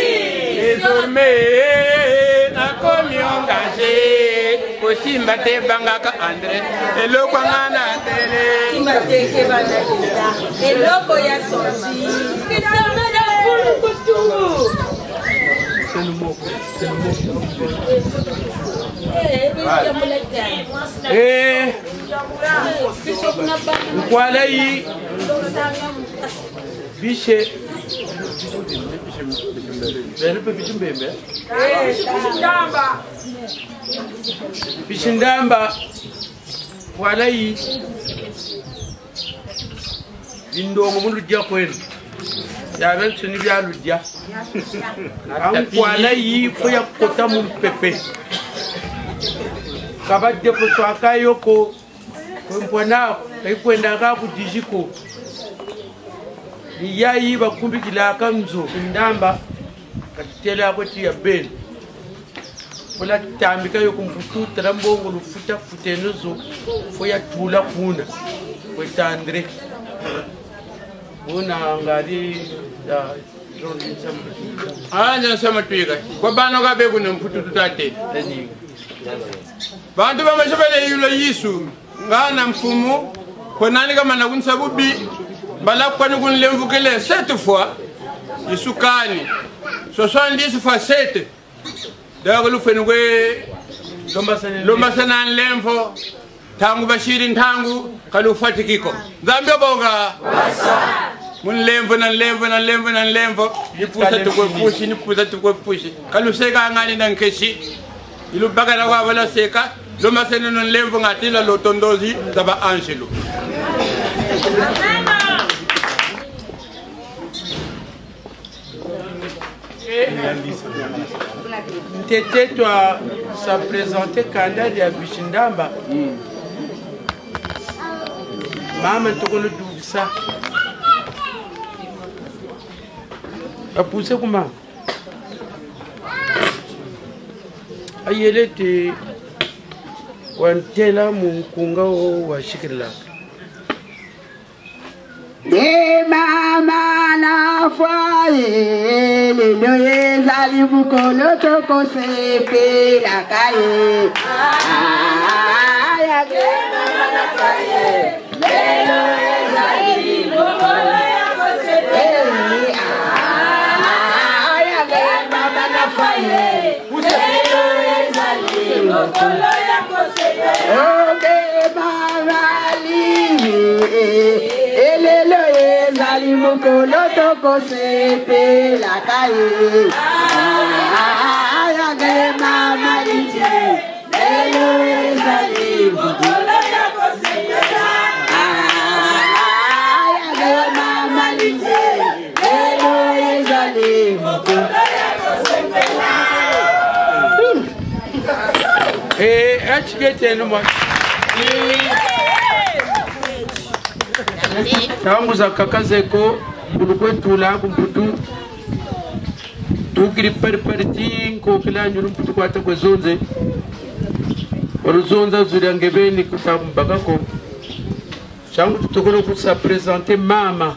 Speaker 7: Désormais, na commis engagé. Aussi mbate bangaka André. Et le kwangana télé.
Speaker 12: Mbate ke banakita. Et le koya sorti. Désormais, na kulu
Speaker 8: C'est le mot.
Speaker 7: Voilà yi biche bishindamba voilà yi indongo mundu dia kwenu ya bentu ni bya ludia voilà yi ko ya kota mu pepe kaba depo swaka yoko mbona kwenda ka kudijiko ni yayi bakumbikila kamzo ndamba katitela kweti ya ben wala tambika yoko mputu trambongo lufuta futenuzo foya tula kuna kweta Andre una ngari ya anja sama tuiga kwa bano ka be kuna mputu tutate tani bantu bamashobele yulo yisu ngana mfumu konani kama na kunsabubi bala kwani kunlemvukele 7 fois isukani 70 fois 7 dago lu fenwe lomba sana lemfo tangu bashiri ntangu kalufati kiko zambe bonga mun lemvo na lemvo na lemvo na lemvo nipusa tukwepushi nipusa tukwepushi kaluseka ngani nankeshi ilu bagara wa wala seka lo masene non lemvo ngatila lo tondozi zaba angelo
Speaker 8: Tété toi ça présenté candidat ya Bishindamba. Maman tokolo duvisa. Apuse kuma. Ayele te wantela munkunga wa shikirila.
Speaker 13: De mama na foye le noye zali bukolo toko sepe la kaye aya de mama na foye le noye zali bukolo toko sepe aya de mama na foye le noye zali bukolo toko sepe o de mama li Elelo ezali mukolo toko sepe la kaye ayage mama lije Elelo ezali mukolo toko sepe ayage mama lije Elelo ezali mukolo toko sepe
Speaker 8: achigete no mo tangu za kakazeko kulukwetula kumputu tukiri pariti ko kila nyuru mputu kwata kwezonze oruzonza zuri angebeni kutambaga ko changu tutokolo kusa presenter mama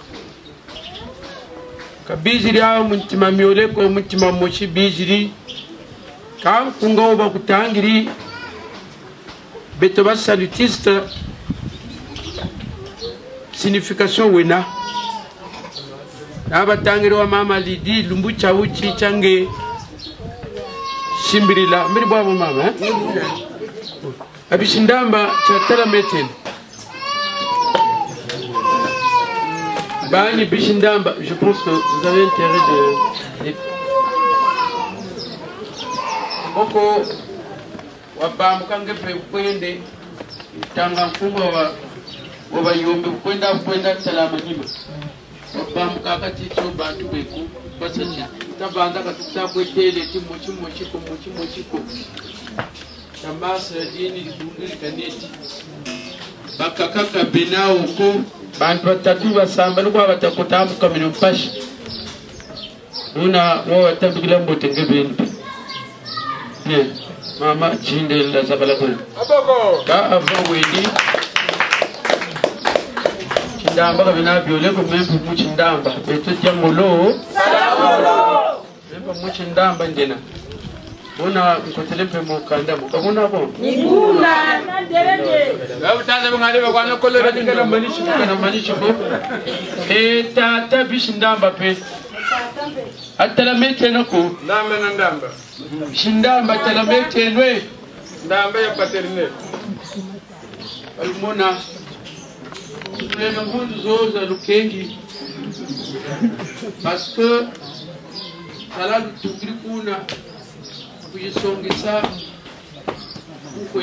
Speaker 8: kabijiri awo muntima miole ko muntima mochi bijiri kan kunga ba kutangiri beto ba salutiste signification wena abatangiri wa mama lidi lumbu chauchi change shimbirila mbiri bwabo mama abishindamba chatala meten bani bishindamba je pense que vous avez intérêt de oko wabam kange pe kwende tanga mfumo wa wabayombe kwenda salama nyima bamuka kati cyo bantu beku basaje tabanda katusabwe tele timochi ko tamasa dini libundiri kaneti bakakaka benao ko bantu batatu basamba no batakotamu kamino pashi una wao tabigila mbotenge bende mama jinde la zakala ko aboko ka ava wedi Chindamba kabina biole ko membu muchindamba beto jamolo salamolo membu muchindamba njena una nkotelempe mukanda mukabona bo nikuna nderede ngabutaza bangale bakwana kolera dingala manishi kana manishi bo tata bishindamba pe atala meteno ko ndamba na ndamba shindamba atala metenwe ndamba ya paterne almona Vraiment, vous avez le parce que ça a le tout gripuna, puis je songe ça. Pourquoi?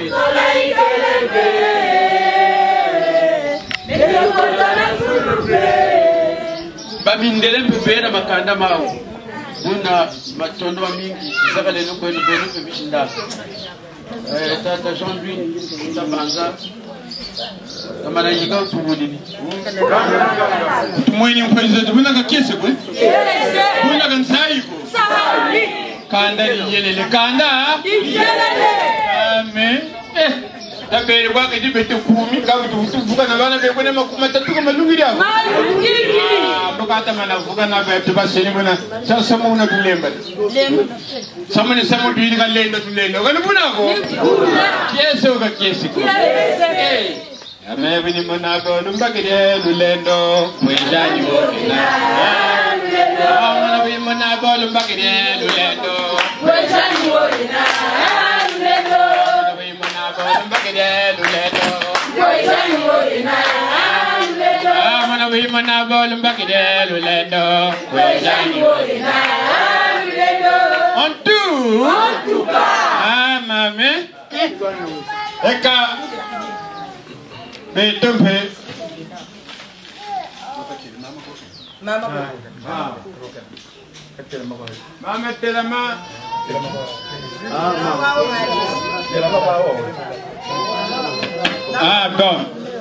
Speaker 8: Babindele mbele makanda mao. Una matondo mingi, saka lelo ko ni beno ko bishinda. Tata Jean-Louis Tabanza. Amana yiga tubulini mwini mkwezi tubuna kese ko kuna kansai ko kanda yelele kanda yelele amen Tapere kwa kiti bete kumi kabu tuvuka na bana be kone makuma tatu kama lungiri hapo. Malungiri. Mbokata mana vuka na bete baseni bona. Sasa muna kulemba. Samani samu duini kalenda tulenda. Kanibuna ko? Kiese oka kiese ko. Ame bini mona ko numbakire lulendo mwenjani wokina. Amana bini mona ko numbakire lulendo mwenjani wokina. Lulendo. Lulendo.
Speaker 7: Mana wima na bol mbakide lulendo. Wejani wole na lulendo. On tout cas. Ah mame. Eka. Betombe. Mama. Mama telama. Ah bon.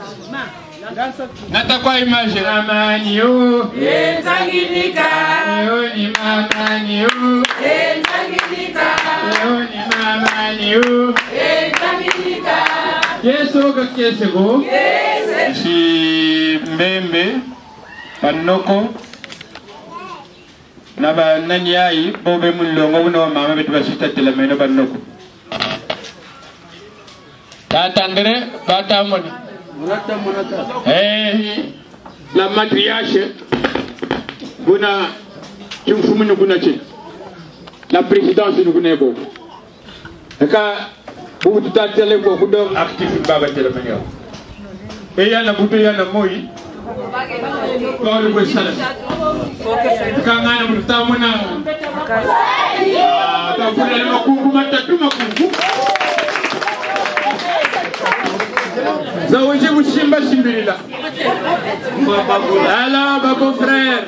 Speaker 7: Natakwa image amani yo Enzangilika yo ni mama ni yo Enzangilika yo ni mama ni yo Enzangilika Yeso ka kesego Yes si mbembe panoko naba nani ai bobe mulongo uno mama betu basita telemeno panoko tatangere batamoni la matriarche guna chumfumu nguna chi la présidence nguna bo aka bu tuta tele ko kudo actif baba tele manyo e yana buto yana moyi ko le ko sala ka ngana mu tamuna ta kula le makungu matatu makungu Zaouji Mouchimba Chimbirila. Alors, ma beau frère.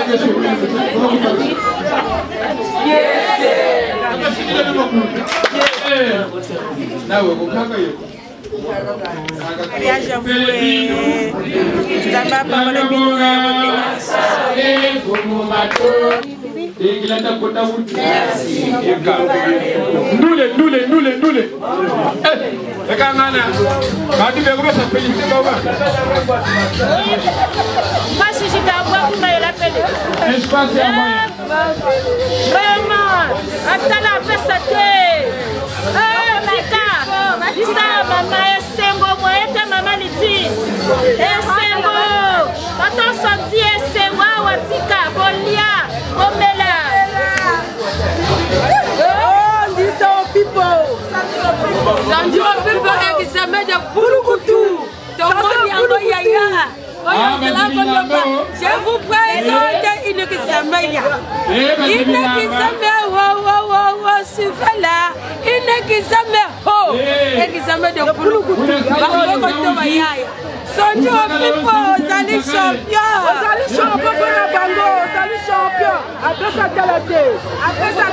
Speaker 7: Ndule. Ekangana. Kati bego besa féliciter baba.
Speaker 12: Moi si j'étais à voir vous m'avez l'appelé.
Speaker 7: Espace à moi.
Speaker 12: Vraiment. Atala pesate. Fika. Isa mama esengo moete mama liti. Esengo. Tata santi esengo watika bolia. Omela.
Speaker 13: Oh, dis aux people. Sandiro people examen de Bouloukou. Je vous présente une examen. Une examen, suivez là. Une examen, examen de Bouloukou. Sandiro people, vous allez champion. Vous allez champion pour la bango. Vous allez champion. Après ça, après ça,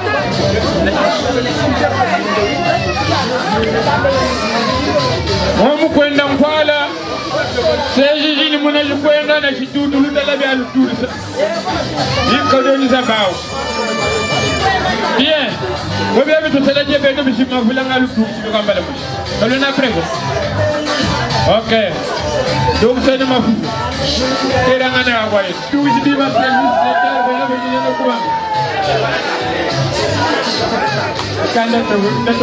Speaker 7: kwenda Mkwala seji jini mwana kwenda na shitutu lutala bya luturisa yikodoni za bao bien bobe bitu seleje beto bishima vulanga luturisa kambala mushi kalona prego okay donc c'est de ma fou era ngana kwa yesu tuji diva service letter bela bela kwa kanda to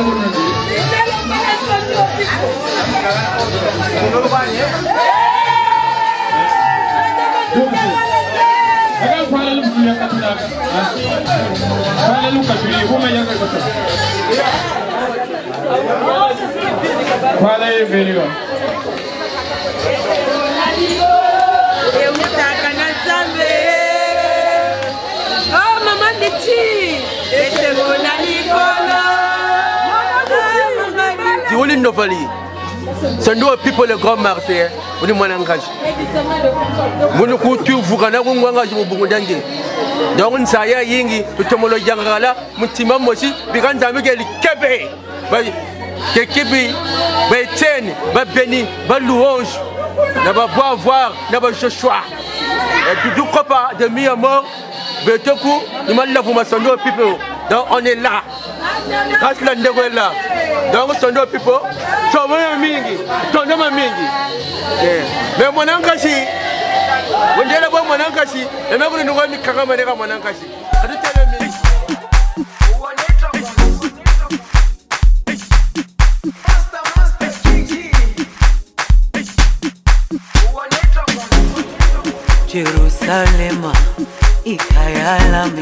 Speaker 14: Sando people le grand martyr, on est moins engagé. Mon couture vous gana vous engagez au Bundange. Donc on s'aïa yingi, tout le monde yangala, mon timam aussi, bigan zami qui est kébé, qui kébé, Etienne, Beni, Louange, n'a pas voir, n'a pas Joshua. Et tout copain de mi à mort, Betoku, nous m'avons la formation de people. Donc on est là. Quand la ndego est là. Donc Sando people, Toma mingi, Tondama mingi. Mais mon ankashi, on dirait bon mon ankashi, et même nous avons mis Kakamaneka mon ankashi.
Speaker 15: Jerusalema ikayalami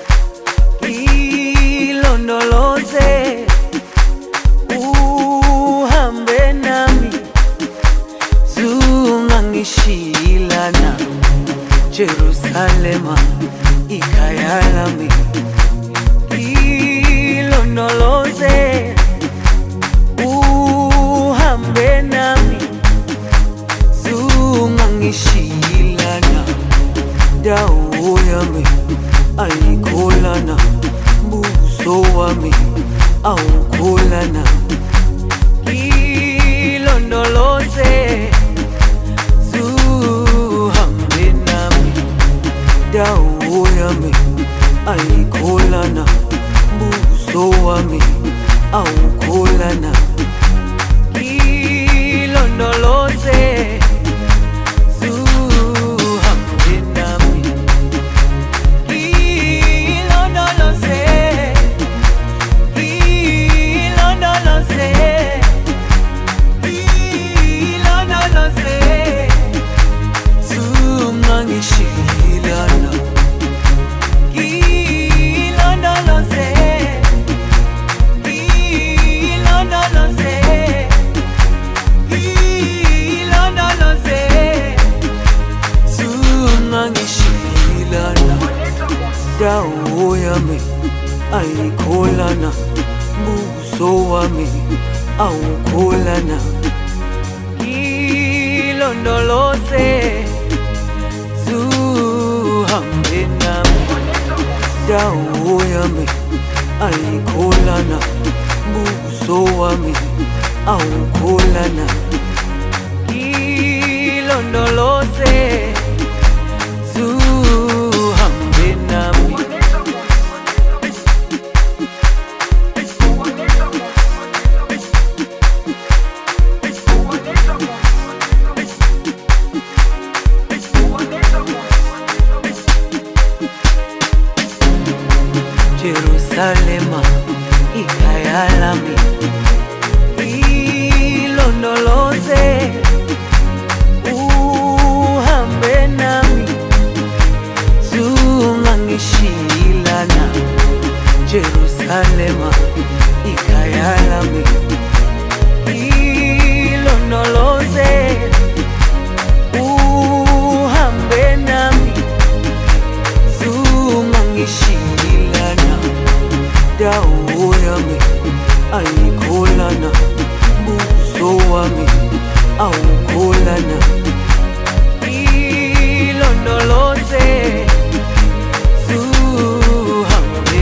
Speaker 15: ilondoloze uhambe nami zunga wami aukulana ilondoloze zuhambe nami dawo yami aikulana buso wami aukulana ilondoloze zuhambe nami ilondoloze ilondoloze ilondoloze zumangishilana ilondoloze ilondoloze ilondoloze zumangishilana dawo yami aikolana buso wami aukolana ilondoloze zuhambe nami dawo yami aikolana buso wami aukolana ilondoloze zuhambe nami Jerusalema ikayalami ilondoloze uhambe nami zungangishilana Jerusalema ikayalami ilondoloze uhambe nami zungangishilana dawo yami aikolana buso wami aukolana ilondoloze zuhambe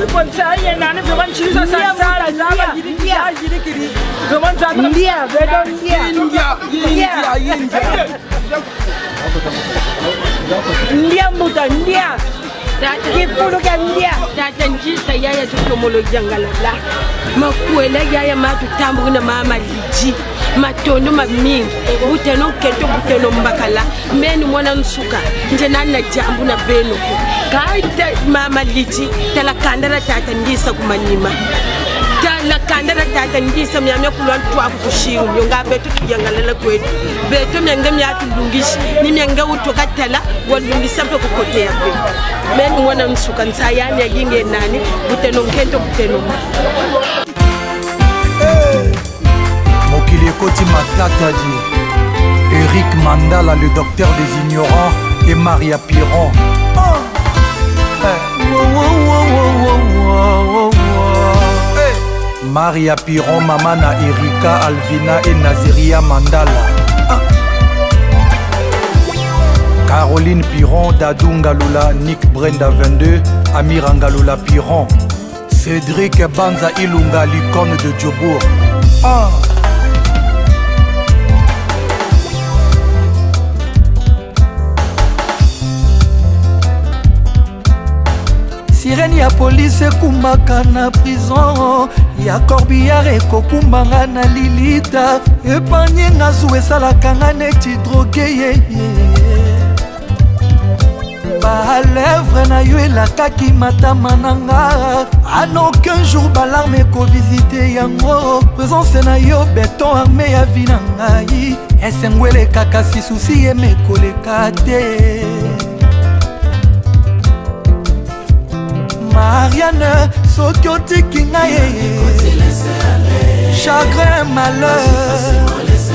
Speaker 12: Ndia muta ndia kipulu ka ndia tata njisa yaya tutomolo jangalala makuela yaya matu tambu na mama liji matono mamingi buteno kento buteno mbakala meni mwana nsuka nje nana jambu na beno kaita mama liji tala kandara tata ndisa kumanyima tala kandara tata ndisa myamya kulwa twa kushiru nyonga betu tujangalala kwetu betu myanga myatu lungishi ni myanga utoka tala walungisa mpe kukotea pe meni mwana nsuka nsayani ya yinge nani buteno kento buteno
Speaker 16: Mokili Ekoti Matata dit Eric Mandala, le docteur des ignorants, et Maria Piron. Maria Piron, Mamana Erika, Alvina et Naziria Mandala. Caroline Piron, Dadou Ngaloula, Nick Brenda 22, Amir Ngaloula Piron. Cédric Banza Ilunga, l'icône de Djobour. Sirène ya police ekumbaka na prison ya corbillard ekokumbanga na lilita epanye nga zu esalaka nga neti droge yeye balèvre na yo elakaki matama na nga en aucun jour balarme ekovisite yango présence na yo beton arme ya vi na ngai esengo elekaka sisusi emekoleka te Marianne, soki otiki ngai chagrin malheur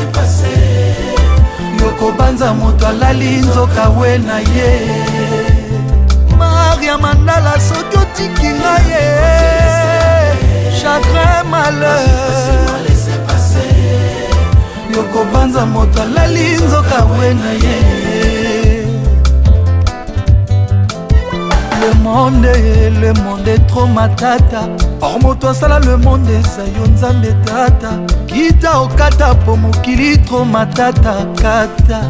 Speaker 16: yokobanza moto alali nzoka we na ye Maria Mandala, soki otiki ngai chagrin malheur yokobanza moto alali nzoka we na ye Le Le monde est trop matata. Or moto sala le monde esayo nzambe tata. Kita okata po mokili trop matata kata.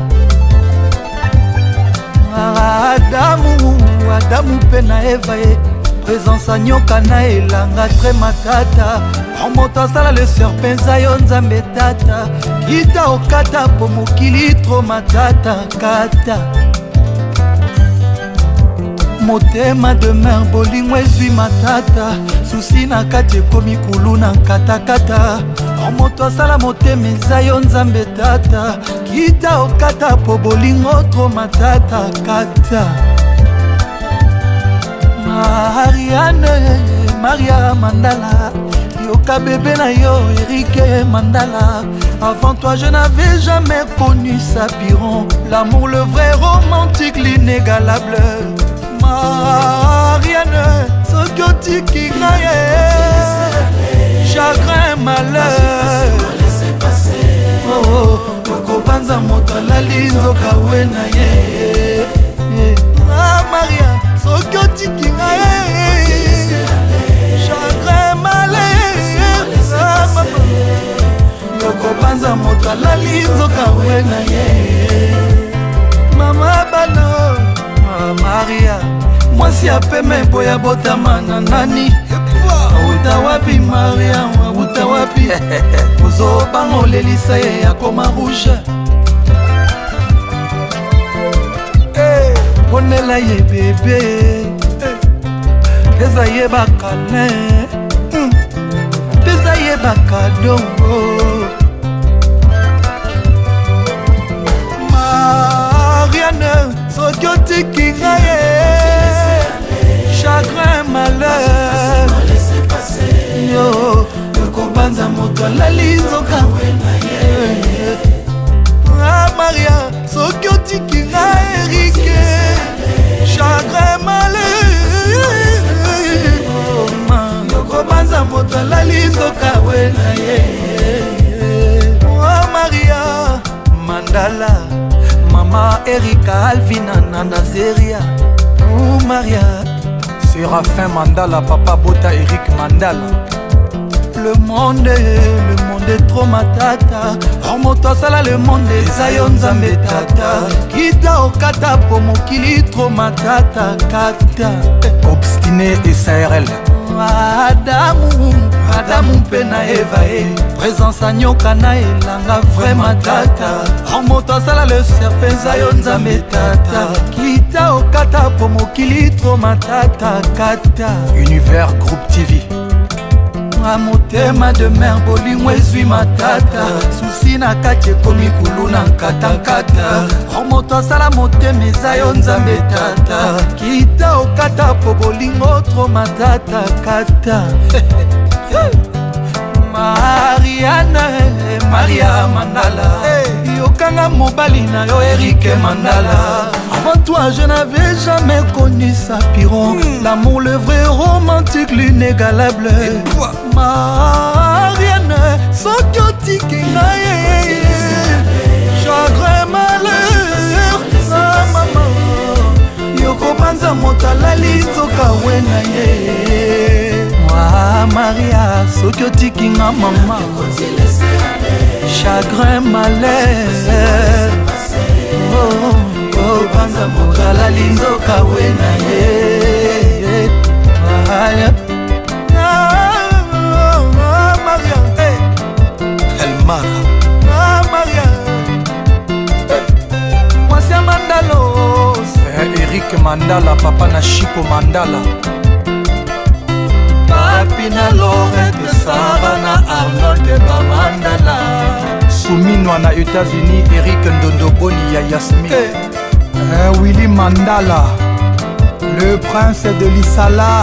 Speaker 16: Adamu pe na Eva ye. Présence anyoka na elanga très matata. Or moto sala le serpent zayo nzambe tata. Kita okata po mokili trop matata kata. Motema de mer bolingo ezwi matata. Susi na kati ekomi kulu na katakata. Moto asala motema eza yo nzambe tata. Kita okata po bolingo tro matata kata. Maria Mandala. Yoka bébé na yo Eric Mandala. Avant toi je n'avais jamais connu Sapiron. L'amour le vrai romantique l'inégalable. Marianne, Sokoti Kingaye, chagrin, malheur. Oh, Koko Banza Motala Lizo Kawena ye. Ah, Maria, Sokoti Kingaye, chagrin, malheur. Koko Banza Motala Lizo Kawena ye. Mama Bano, Maria. Moi si ape me boya botama na nani. Uta wapi Maria, uta wapi. Uzo bango lelisa ye ya koma rouge. Ponela ye bébé. Pesa ye bakane. Pesa ye bakadongo. Marianne, Sokoti Kingaye. Chagrin, malheur. Yo, Kobanza moto la lizo kawena ye. Ah Maria, Sokoti Kinga Eric. Chagrin, malheur. Yo Kobanza moto la lizo kawena ye. Ah Maria Mandala, Mama Erika Alvina Nanazeria. Oh Maria Séraphin Mandala, Papa Bota Eric Mandala. Le monde est trop matata. Remonte sala le monde est Zion Zambé tata. Kita okata po mokili trop matata kata. Obstiné et SARL. Adamu pena Eva e. Présence anyoka na elanga vraiment tata. Remonte sala le serpent Zion Zambé tata. Kita okata po mokili trop matata kata. Univers Groupe TV. Motema de mer bolingo ezwi matata. Susi na kati ekomi kulu na nkata-nkata. Moto asala motema eza yo nzambe tata. Kita okata po bolingo tro matata kata. Marianne, Maria Mandala. Yokanga mobali na yo Eric Mandala. Avant toi je n'avais jamais connu Sapiron. L'amour le vrai romantique l'inégalable. Marianne, Sokoti Kingaye. Chagrin, malheur. Ah maman, Yoko Banza Motala Lizo Kawena ye. Ah Maria, Sokoti Kinga maman. Chagrin, malheur. Oh, oh, Banza Motala Lizo Kawena ye. Maria, El Mara. Maria, moi c'est Mandalo. Eric Mandala, Papa Nashiko Mandala. Papina Lorette, Savana Arnold Mandala. Souminwa na États-Unis, Eric Ndondoboni ya Yasmin. Willy Mandala, le prince de l'Isala.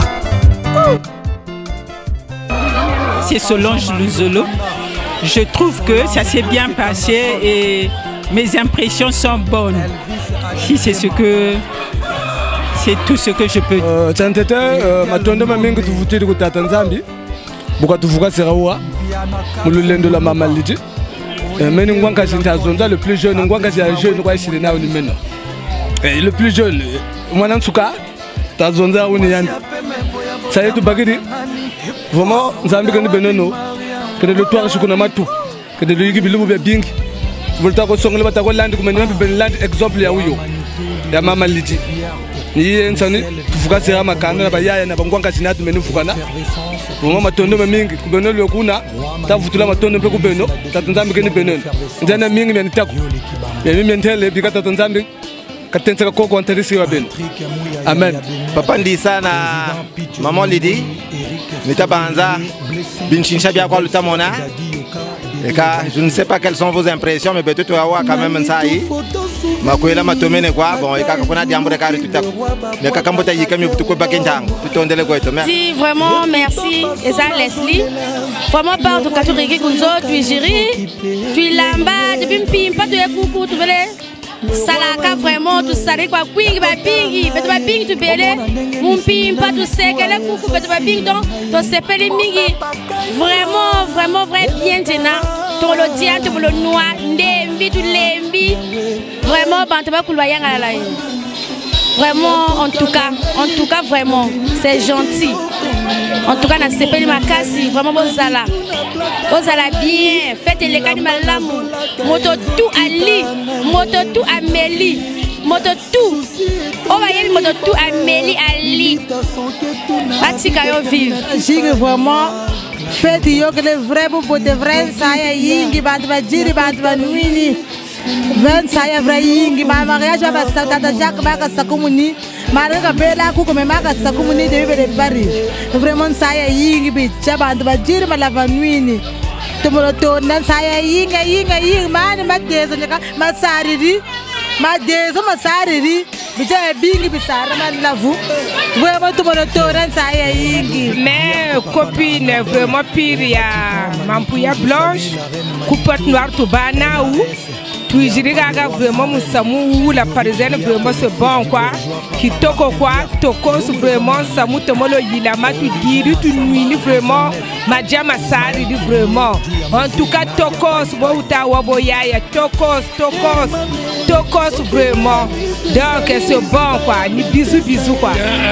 Speaker 17: C'est Solange Luzolo. Je trouve que ça s'est bien passé et mes impressions sont bonnes. Si c'est ce que... C'est tout ce que je peux dire.
Speaker 18: Tantete, matondo mamengo tuvutiri kutata nzambi. Buka tuvuka serawa. Mululendo la mama liji. Mais ngwanka sinta zonza le plus jeune, ngwanka c'est jeune quoi ici na unimeno. Le plus jeune, mwana nsuka tazonza uni yani ça y est tout bagidi vraiment nzambi que ni benono que le toit shukuna matu que de yigi bilumu be bingi bulta ko songole bata ko landi ko men ben landi exemple ya uyo ya mama liti ni nsani tufuka sera makanda na bayaya na bangwanga sinatu menu fukana vraiment matondo mingi ku benono lokuna ta futula matondo pe ku beno tatanzambi que ni benono ndana mingi men tako mimi mentele bikata tanzambi katenza ko ko interesi wa beno amen.
Speaker 19: Papa ndisa na maman Lidi nitabanza binshinsha bia kwa lutamona. Je ne sais pas quelles sont vos impressions, mais peut-être quand même ça y makwela matomene kwa bon eka kona diambre kari tutako mais kakambota yikami butuko bakentang tutondele ko eto merci.
Speaker 20: Si vraiment merci Eza Leslie vraiment par to katuriki kunzo tu jiri tu lamba depuis mpimpa tu ekuku tu vele salaka vraiment tu sari kwa kwingi ba pingi beto ba pingi tu bele mpimpa tu sekele kuku beto ba pingi donc to sepeli mingi vraiment vrai bien tena to lo dia to lo noa ndembi tu lembi vraiment bantu ba kulwayanga la vraiment en tout cas vraiment c'est gentil en tout cas na sepeli makasi vraiment bozala bien faites les kani malamu moto tout ali moto tout ameli moto tout on va y moto tout ameli ali batika yo vive
Speaker 2: jigue vraiment faites yo que les vrais pour de vrais ça yingi bantu ba jiri bantu ba nuini 20 saya vrai yingi ma mariage ba tata Jacques ba ka sakumuni maraka bela ku comme ma ka sakumuni de bebe de Paris vraiment saya yingi bi chabantu ba jiri malava nuini tumoro to nan saya yinga mani madeza nyaka masariri madezo masariri bija bingi bisara man lavu vraiment tumoro to nan saya yingi
Speaker 21: mais copine vraiment pire ya mampuya blanche coupette noire to bana ou tu jirigaga vraiment musamu la parisienne vraiment c'est bon quoi qui toko quoi toko vraiment samu tomolo yilama tu diri tu nuini vraiment madjama sari vraiment en tout cas tokos bo uta wabo yaya tokos vraiment donc c'est bon quoi ni bisous quoi.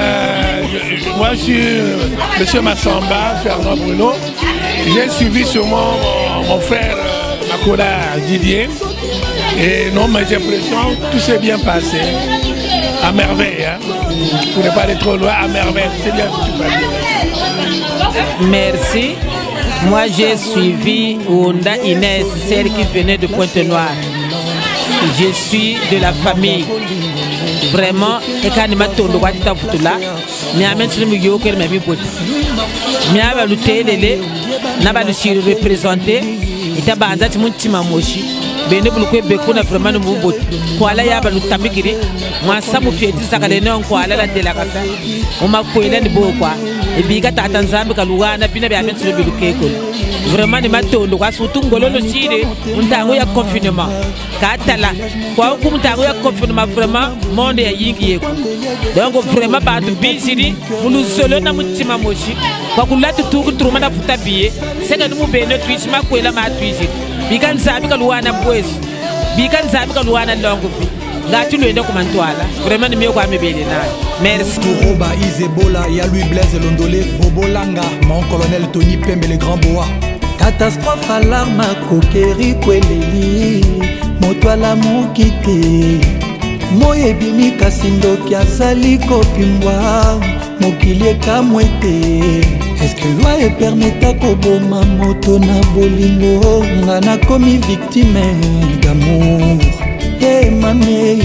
Speaker 22: Moi je suis monsieur Massamba Fernand Bruno, j'ai suivi sûrement mon frère Makola Didier. Et non, mais j'ai l'impression que tout s'est bien passé. À merveille, hein. Pour ne pas aller trop loin, à merveille, c'est bien ce que tu vas dire.
Speaker 23: Merci. Moi, j'ai suivi Ounda Inès, celle qui venait de Pointe-Noire. Je suis de la famille. Vraiment, et quand il m'a tourné, il m'a dit, mais à maintenant, je vais me dire, mais à la lutte, n'a pas de représenter, il a bandé mon timamoshi. Bene bulukwe bekuna vraiment no mubot kwala ya balu tamigiri mwa samu fieti sakalene on kwala la delakasa o makwele ni bokwa e biga tata nzambe kaluwana bina bya mentse biluke ko vraiment ni matondo kwa sutu ngololo chire untango ya confinement katala kwa ku untango ya confinement vraiment monde ya yingi yeko donc vraiment ba tu bisiri mulu solo na mutima moshi kwa kulatu tuku truma na futa biye seka no mubene twisi makwela ma twisi bikan sabi kaluwana bwezi bikan sabi kaluwana longo bi ngati lwenda kumantwala vraiment ni miyo kwa mebele na merci
Speaker 16: Roba Isebola ya lui Blaise Londolé Bobolanga mon colonel Tony Pembe le grand bois catastrophe alarme kokeri kweleli motwala mokite moyebimi kasindoki azali kopimbwa mokili ekamwete. Est-ce que loi est permetta koboma moto na bolingo nga nakomi victime d'amour mame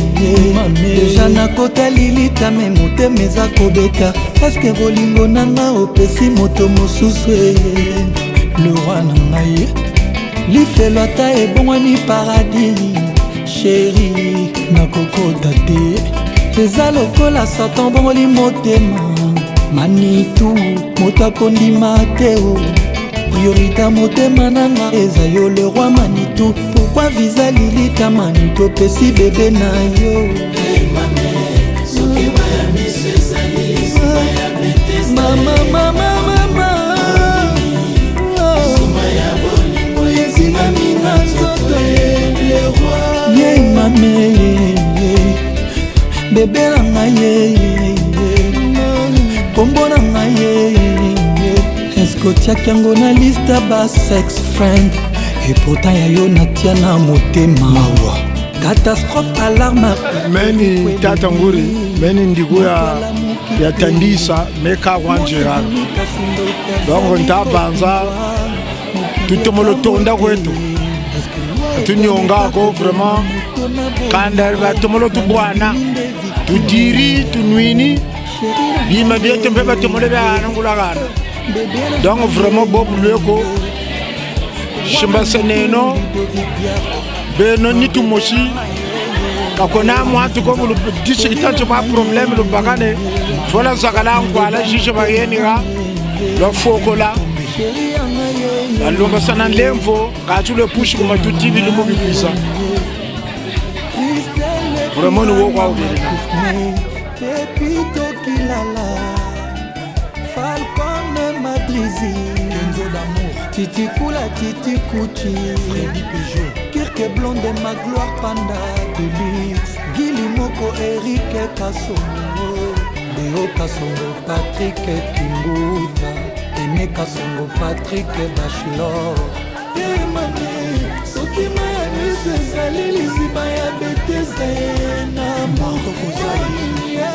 Speaker 16: deja nakota lilita me motema eza kobeta eske bolingo nanga opesi moto mosusu le roi na ngai lifelo ata ebongwani paradis sheri nakokota te eza lokola satan bongoli motema manitu moto akondima te o priorité motema nanga eza yo le roi manitu pourquoi visa lilita manitu opesi bebe na yo mama ezinamina nzoto le roi ye mame bebe nanga ye eske otiaki yango na liste ya basex friend epota ya yo natia na motema mawa catastrophe alarme
Speaker 11: meni tata nguri meni ndigu ya tandisa meka wanjira donc ntabanza tutomolo tonda kwetu tunyongako vraiment kanda batomolo tubwana tudiri tunwini bima bieto mpe batomolo byanangulakana donc vraiment bobulweko shimbaseneno beno nitumoshi kakona mwatu ko bulu dise itanche ba problème lo bagane fola zakala ngwala jije ba yenira lo fokola alonga sana lemvo ka tu le push ko matuti bi lumo bipisa vraiment no wo kwa
Speaker 16: Falcon Madrizi Kenzo d'amour Titi Kula Titi Kuchi Freddy Peugeot Kirke Blonde ma gloire Panda Deluxe Gili Moko Eric Kasongo Léo Kasongo Patrick Kimbuta Aimé Kasongo Patrick Bachelor Emane Sotima ya Nise Zali Liziba ya Betesa Na Moko Kozali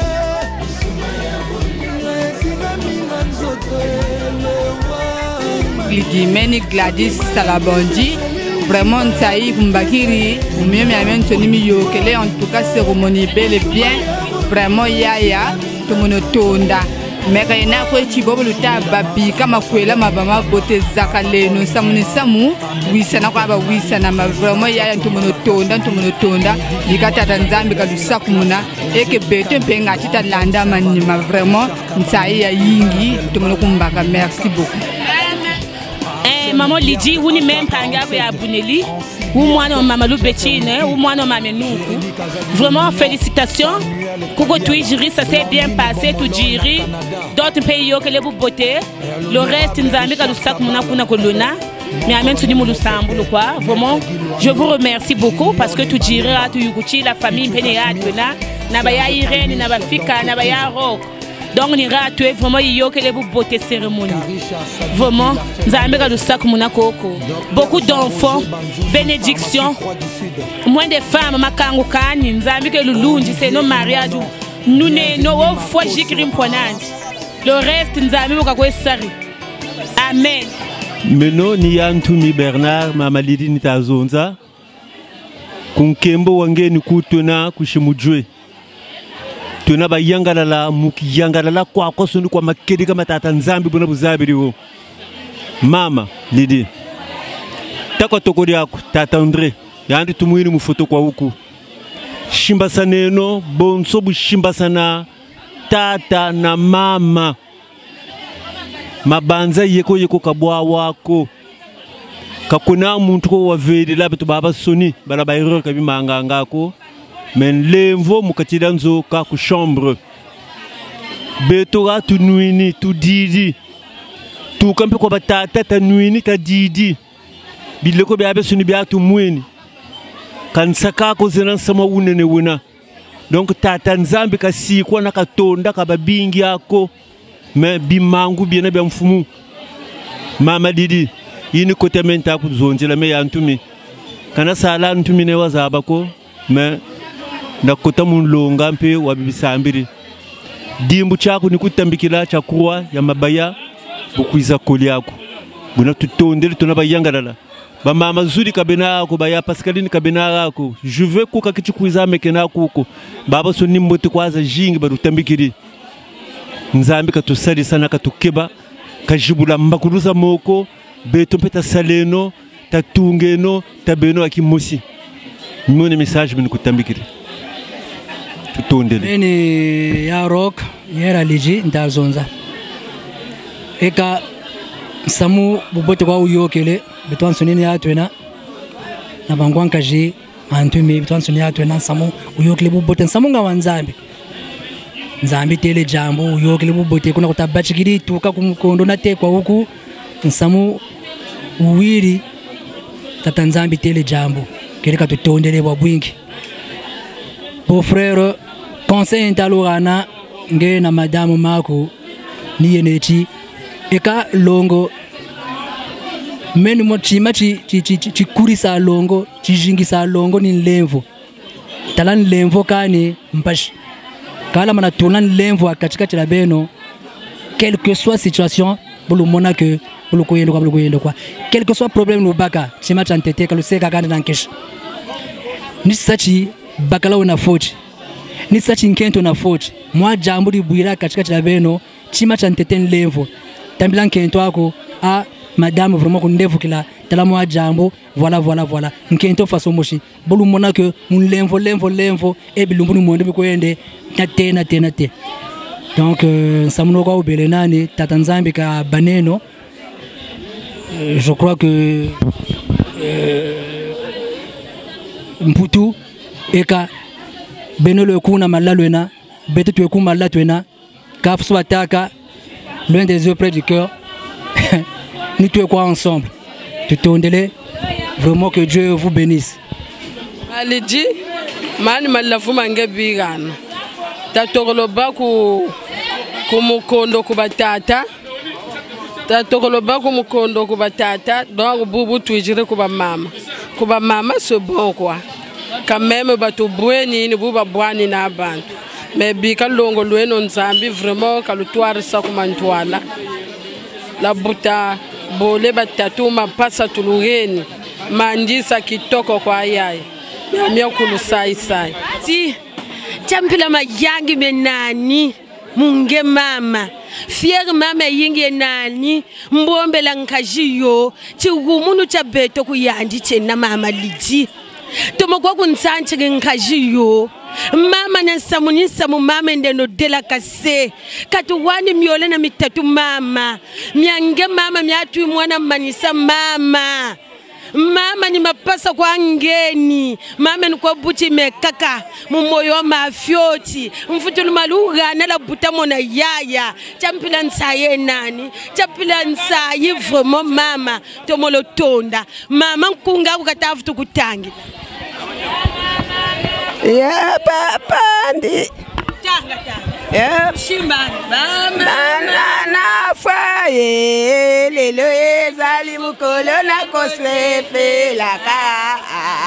Speaker 1: Glimeni Gladys Salabondi, vraiment Nsaï Kumbakiri, ou mieux mais Tony Miyokele, en tout cas cérémonie bel et bien, vraiment yaya, tout le monde tonda. Mais quand il y a quoi tu vois le tas babi, comme quoi ma maman beauté zakale, nous sommes samu, oui ça n'a pas oui ça n'a pas vraiment yaya tout le monde tonda, les gars t'attendent quand du sac mona et que bête un peu ngati landa manima vraiment Nsaï yingi, tout le monde kumbaka, merci beaucoup.
Speaker 4: Maman Lydie, ou ni même Tanga et Abuneli, ou moi non Mamalou Betine, ou moi non Mamenoukou. Vraiment félicitations. Koko Touijiri, ça s'est bien passé, tout jiri. D'autres pays que les beauté. Le reste, nous avons mis le sac Mouna Kolona. Mais amène tout le monde quoi. Vraiment, je vous remercie beaucoup parce que tout jiri, tout Yuguchi, la famille Pénéa, Nabaya Irène, Nabafika, Nabaya Rock. Donc, on ira tuer vraiment que les beauté cérémonie. Vraiment, nous avons le sac Mounakoko. Beaucoup d'enfants, bénédiction. Moins de femmes, Makangokani, nous avons que le lundi, c'est nos mariages. Nous sommes fois Jikrim Ponant. Le reste, nous avons que Sari. Amen.
Speaker 5: Meno ni Antoumi Bernard, Mamalidi Nitazonza. Kunkembo wange ni kutuna kushimujwe. Tuna ba yangalala muki yangalala kwa kosunu kwa makedi kama tata nzambi bona buzabiriwo mama Lidi tako tokori yako tata Andre yandi tumuini mufoto kwa huku shimbasaneno bonso bushimbasana tata na mama mabanza yeko kabwa wako kakuna muntu ko wavedi labe to baba soni bala bayiro kabimanga ngako men lemvo mukatida nzo ka ku chambre betora tu nuini tu didi tu kampe ko batata ta nuini ta didi bileko be abesu ni biatu muini kan saka ko zenan sama wunene wuna donc tata nzambi ka sikwa na katonda ka babingi yako me bimangu biena be mfumu mama didi yini kote menta ku zonjela me yantumi kana sala ntumi ne wazaba ko me na kota mulonga mpe wa bibisambiri dimbu chako ni kutambikila chakua ya mabaya bukuiza koli yako buna tutondele tunabayangalala ba mama zuri kabena yako baya Pascaline kabena yako juve kuka kichikuiza mekena kuko baba so nimbote kwaza jingi barutambikiri nzambi katusali sana katukeba kajibula mbakuruza moko beto mpeta saleno tatungeno tabeno akimosi mwone message bini kutambikiri
Speaker 24: Meni ya rock yera liji ndazonza eka samu bubote kwa uyokele betwan sunini ya twena na bangwanka ji antumi betwan sunini ya twena samu uyokele bubote samu nga wanzambi nzambi tele jambo uyokele bubote kuna kutabachikiri tuka kumkondo na tekwa huku samu uwiri tata nzambi tele jambo kile katutondele bwa bwingi beau frère conseil intalorana nge na madame mako ni yenechi eka longo meni mo chima chikurisa longo chijingisa longo ni nlemvo tala nlemvo kani mpashi kala mana tona nlemvo akatikati la beno quelle que soit situation bulu mona que bulu koyendo kwa quel que soit problème no baka chima chantete kalu seka kana nankesh ni sachi bakala una foti ni sachi nkento na foti mwa jambo di buira katikati la beno chima chantete nlemvo tambila nkento ako a madame vraiment qu'on ndevu kila tala mwa jambo voilà nkento façon moshi bulu mona que mun lemvo e bilumbu monde bikoyende na te donc samuno kwa ubele nani tata nzambe ka baneno je crois que mputu eka benolo kuna malalwena betu tu ku malatwena ka swataka loin des yeux près du cœur nous tous quoi ensemble tu tondele vraiment que Dieu vous bénisse
Speaker 12: aliji mani malafu mangebigana tatokoloba ku mukondo kubatata tatokoloba ku mukondo kubatata donc bubu tuijire kuba mama c'est bon quoi quand même batu bweni ni buba bwani na abantu mais bika longo lweno nzambi vraiment kalutwara sa kumantwala la buta bole batatu mapasa tulugeni mandisa kitoko kwa yaya yamia kulusai sai
Speaker 3: si champila mayangi menani munge mama fier mama yingi nani mbombela nkajiyo chigumunu cha beto kuyandi chena mama liji tomokwa kunsanchi nkajiyo mama na samunisa mu mama ndeno dela kase katuwani miole na mitatu mama miange mama miatu mwana manisa mama ni mapasa kwa ngeni mama ni kwa buti mekaka mumoyo mafyoti mfutulu maluga na la buta mona yaya champila nsaye nani champila nsaye vraiment mama tomolo tonda mama nkunga ukatafuta kutangi
Speaker 13: ya papandi
Speaker 3: Shimba
Speaker 13: na faye lelo ezali mukolo na koslefe laka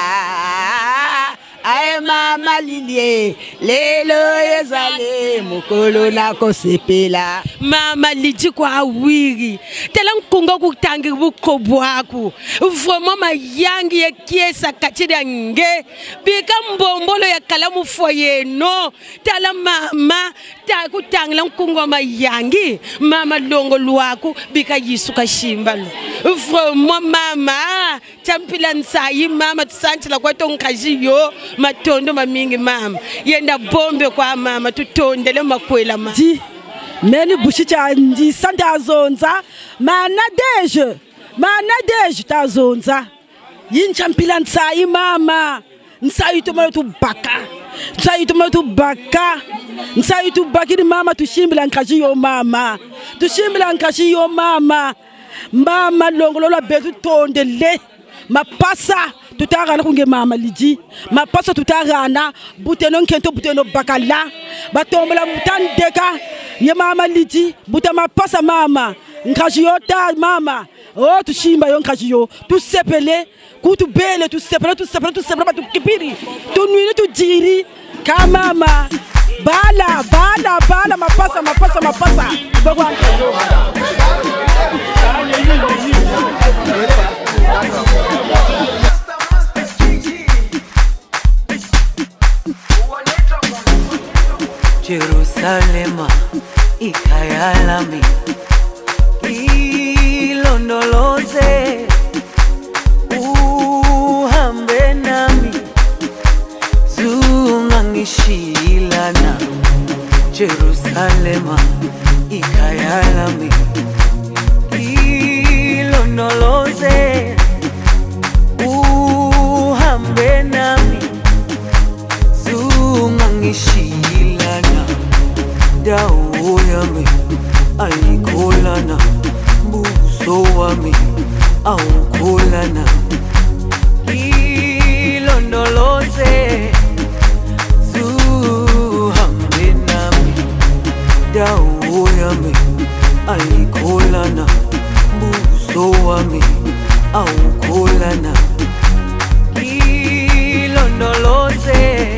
Speaker 13: aye mama lilie lelo ezali mukolo na kosepela
Speaker 3: mama liji kwa wiri tela nkunga kutangi bukobwaku vraiment mayangi yekiesa katida nge bika mbombolo ya kalamu foyeno tala mama ta kutangla nkunga mayangi mama longo lwaku bika yisuka shimbalo vraiment mama champila nsayi mama tusanchila kwa tonkajiyo matondo mamingi mama yenda bombe kwa mama tutondele makwela mama
Speaker 6: meni bushicha ndi santa zonza manadeje tazonza yinchampila nsayi mama nsayi tomalo tubaka nsayi tubakiri mama tushimbila nkajiyo mama mama longolola betu tondele mapasa tutagana kunge mama liji mapasa tutagana buteno nkento buteno bakala batombola mutandeka ye mama liji buta mapasa mama nkajiyo ta mama oh tushimba yo nkajiyo tusepele kutubele tusepele batukipiri tunwini tujiri ka mama bala mapasa bagwa
Speaker 15: Jerusalema ikayalami ilondoloze uhambe nami zungangishilana Jerusalema ikayalami ilondoloze uhambe nami zungangishilana dawo yami ayikholana buso wami awukholana ilondoloze zuhambe nami dawo yami aikolana buso wami aukolana ilondoloze